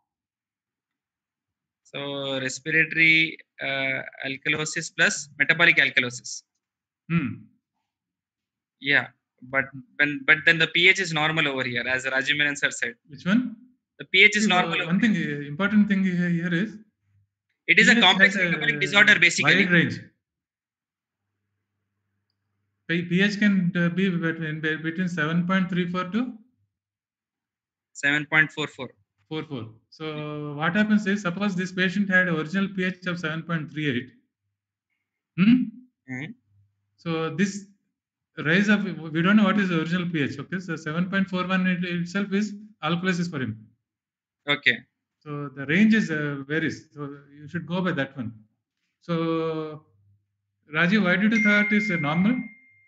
So respiratory uh, alkalosis plus metabolic alkalosis. Hmm. Yeah, but when but then the pH is normal over here, as Rajiv Menon sir said. Which one? The pH is See, normal. Uh, one thing, uh, important thing here, here is it is a complex metabolic disorder basically. Wide range. pH can uh, be between between seven point three four to seven point four four. forty-four. So what happens is, suppose this patient had original pH of seven point three eight. Hmm? Mm-hmm. So this rise of, we don't know what is the original pH. Okay, so seven point four one it, itself is alkalosis for him. Okay. So the range is uh, varies. So you should go by that one. So Rajiv, why did you thought is uh, normal?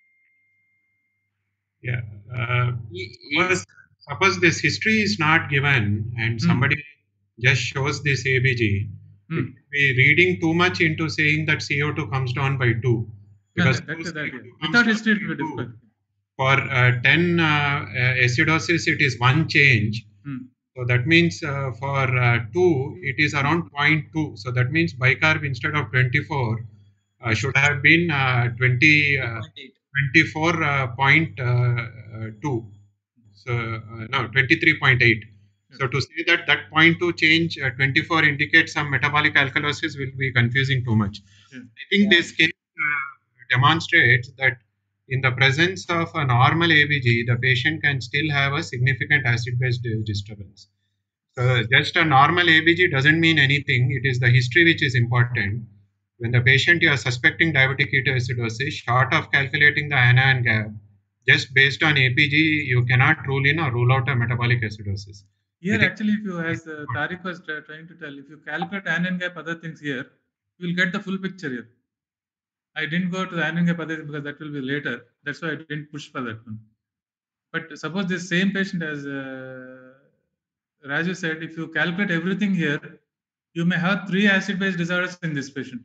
Yeah. Uh, suppose, suppose this history is not given and somebody hmm. just shows this A B G, hmm. we reading too much into saying that C O two comes down by two. Because no, that, that, that, without history it will be difficult. For uh, ten uh, acidosis, it is one change. Hmm. So that means uh, for uh, two, it is around zero point two. So that means bicarb instead of twenty-four uh, should have been uh, twenty, uh, twenty-four point two. So uh, no, twenty-three point eight. Yes. So to say that that zero point two change, uh, twenty-four indicates some metabolic alkalosis will be confusing too much. Yes. I think yeah. this case uh, demonstrates that in the presence of a normal A B G, the patient can still have a significant acid-base disturbance. So just a normal A B G doesn't mean anything. It is the history which is important. when the patient you are suspecting diabetic ketoacidosis, short of calculating the anion gap, just based on A P G, you cannot rule in or rule out a metabolic acidosis. Here, actually, if you, as uh, Tariq was try, trying to tell, if you calculate anion gap, other things here, you will get the full picture here. I didn't go to the anion gap other because that will be later. That's why I didn't push for that one. But suppose this same patient, as uh, Raju said, if you calculate everything here, you may have three acid-base disorders in this patient.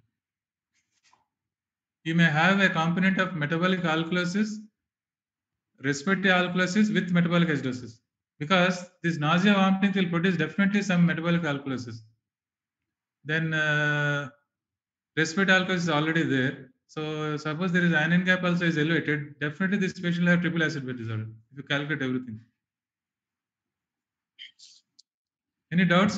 You may have a component of metabolic alkalosis, respiratory alkalosis with metabolic acidosis, because this nausea vomiting will produce definitely some metabolic alkalosis. Then uh, respiratory alkalosis is already there. So suppose there is anion gap also is elevated, definitely this patient will have triple acid base disorder if you calculate everything. Any doubts?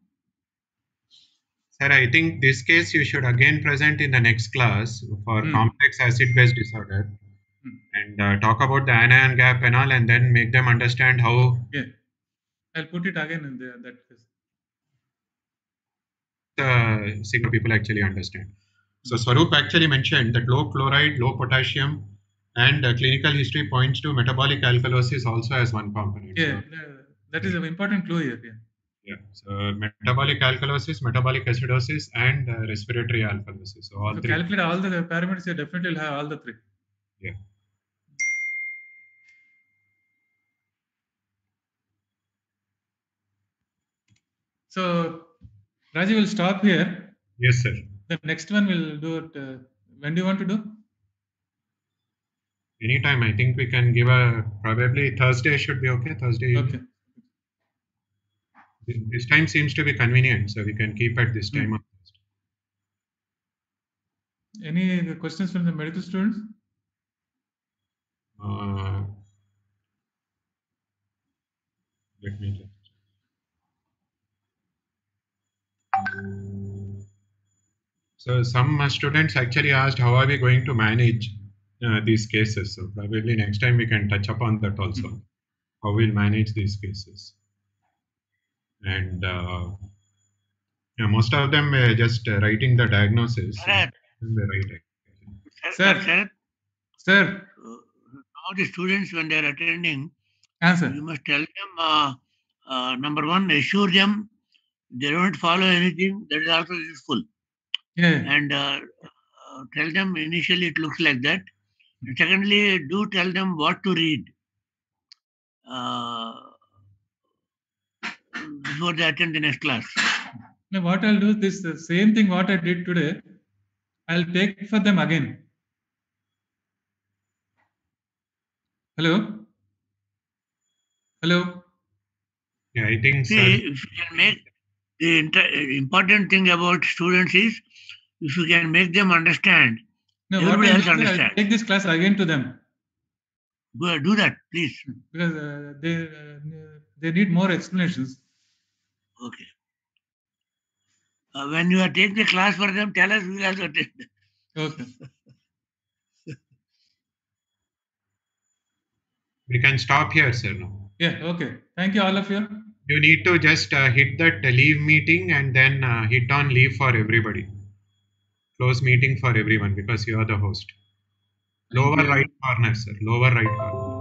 Sir, I think this case you should again present in the next class for Hmm. complex acid-base disorder Hmm. and uh, talk about the anion gap and all, and then make them understand how. Yeah, I'll put it again in there. That case. The signal people actually understand. So Swaroop actually mentioned that low chloride, low potassium, and uh, clinical history points to metabolic alkalosis also as one component. Yeah, So, uh, that is an important clue here. Yeah. yeah. So metabolic alkalosis, metabolic acidosis, and uh, respiratory alkalosis. So all If you three. calculate all the parameters, you definitely will have all the three. Yeah. So, Raji will stop here. Yes, sir. The next one we'll do it. Uh, when do you want to do? Anytime. I think we can give a probably Thursday should be okay. Thursday. Okay. This time seems to be convenient, so we can keep at this time. Hmm. Any questions from the medical students? Uh, let me just. So some uh, students actually asked, how are we going to manage uh, these cases? So probably next time we can touch upon that also, mm-hmm. how we'll manage these cases. And uh, yeah, most of them were just uh, writing the diagnosis. Sir. They write Sir. Sir. Sir. All the students, when they are attending, Answer. you must tell them, uh, uh, number one, assure them they don't follow anything. That is also useful. Yeah. And uh, uh, tell them initially it looks like that. And secondly, do tell them what to read uh, before they attend the next class. Now, what I'll do is this the same thing what I did today, I'll take for them again. Hello? Hello? Yeah, I think so. See, if you can make the inter- important thing about students is if you can make them understand, no, everybody what else I'll understand. I'll take this class again to them. Go do that, please. Because uh, they uh, they need more explanations. Okay. Uh, when you are taking the class for them, tell us, we will also attend. Okay. We can stop here, sir. Now. Yeah, okay. Thank you, all of you. You need to just uh, hit that uh, leave meeting and then uh, hit on leave for everybody. Close meeting for everyone because you are the host. Lower right corner, sir. Lower right corner.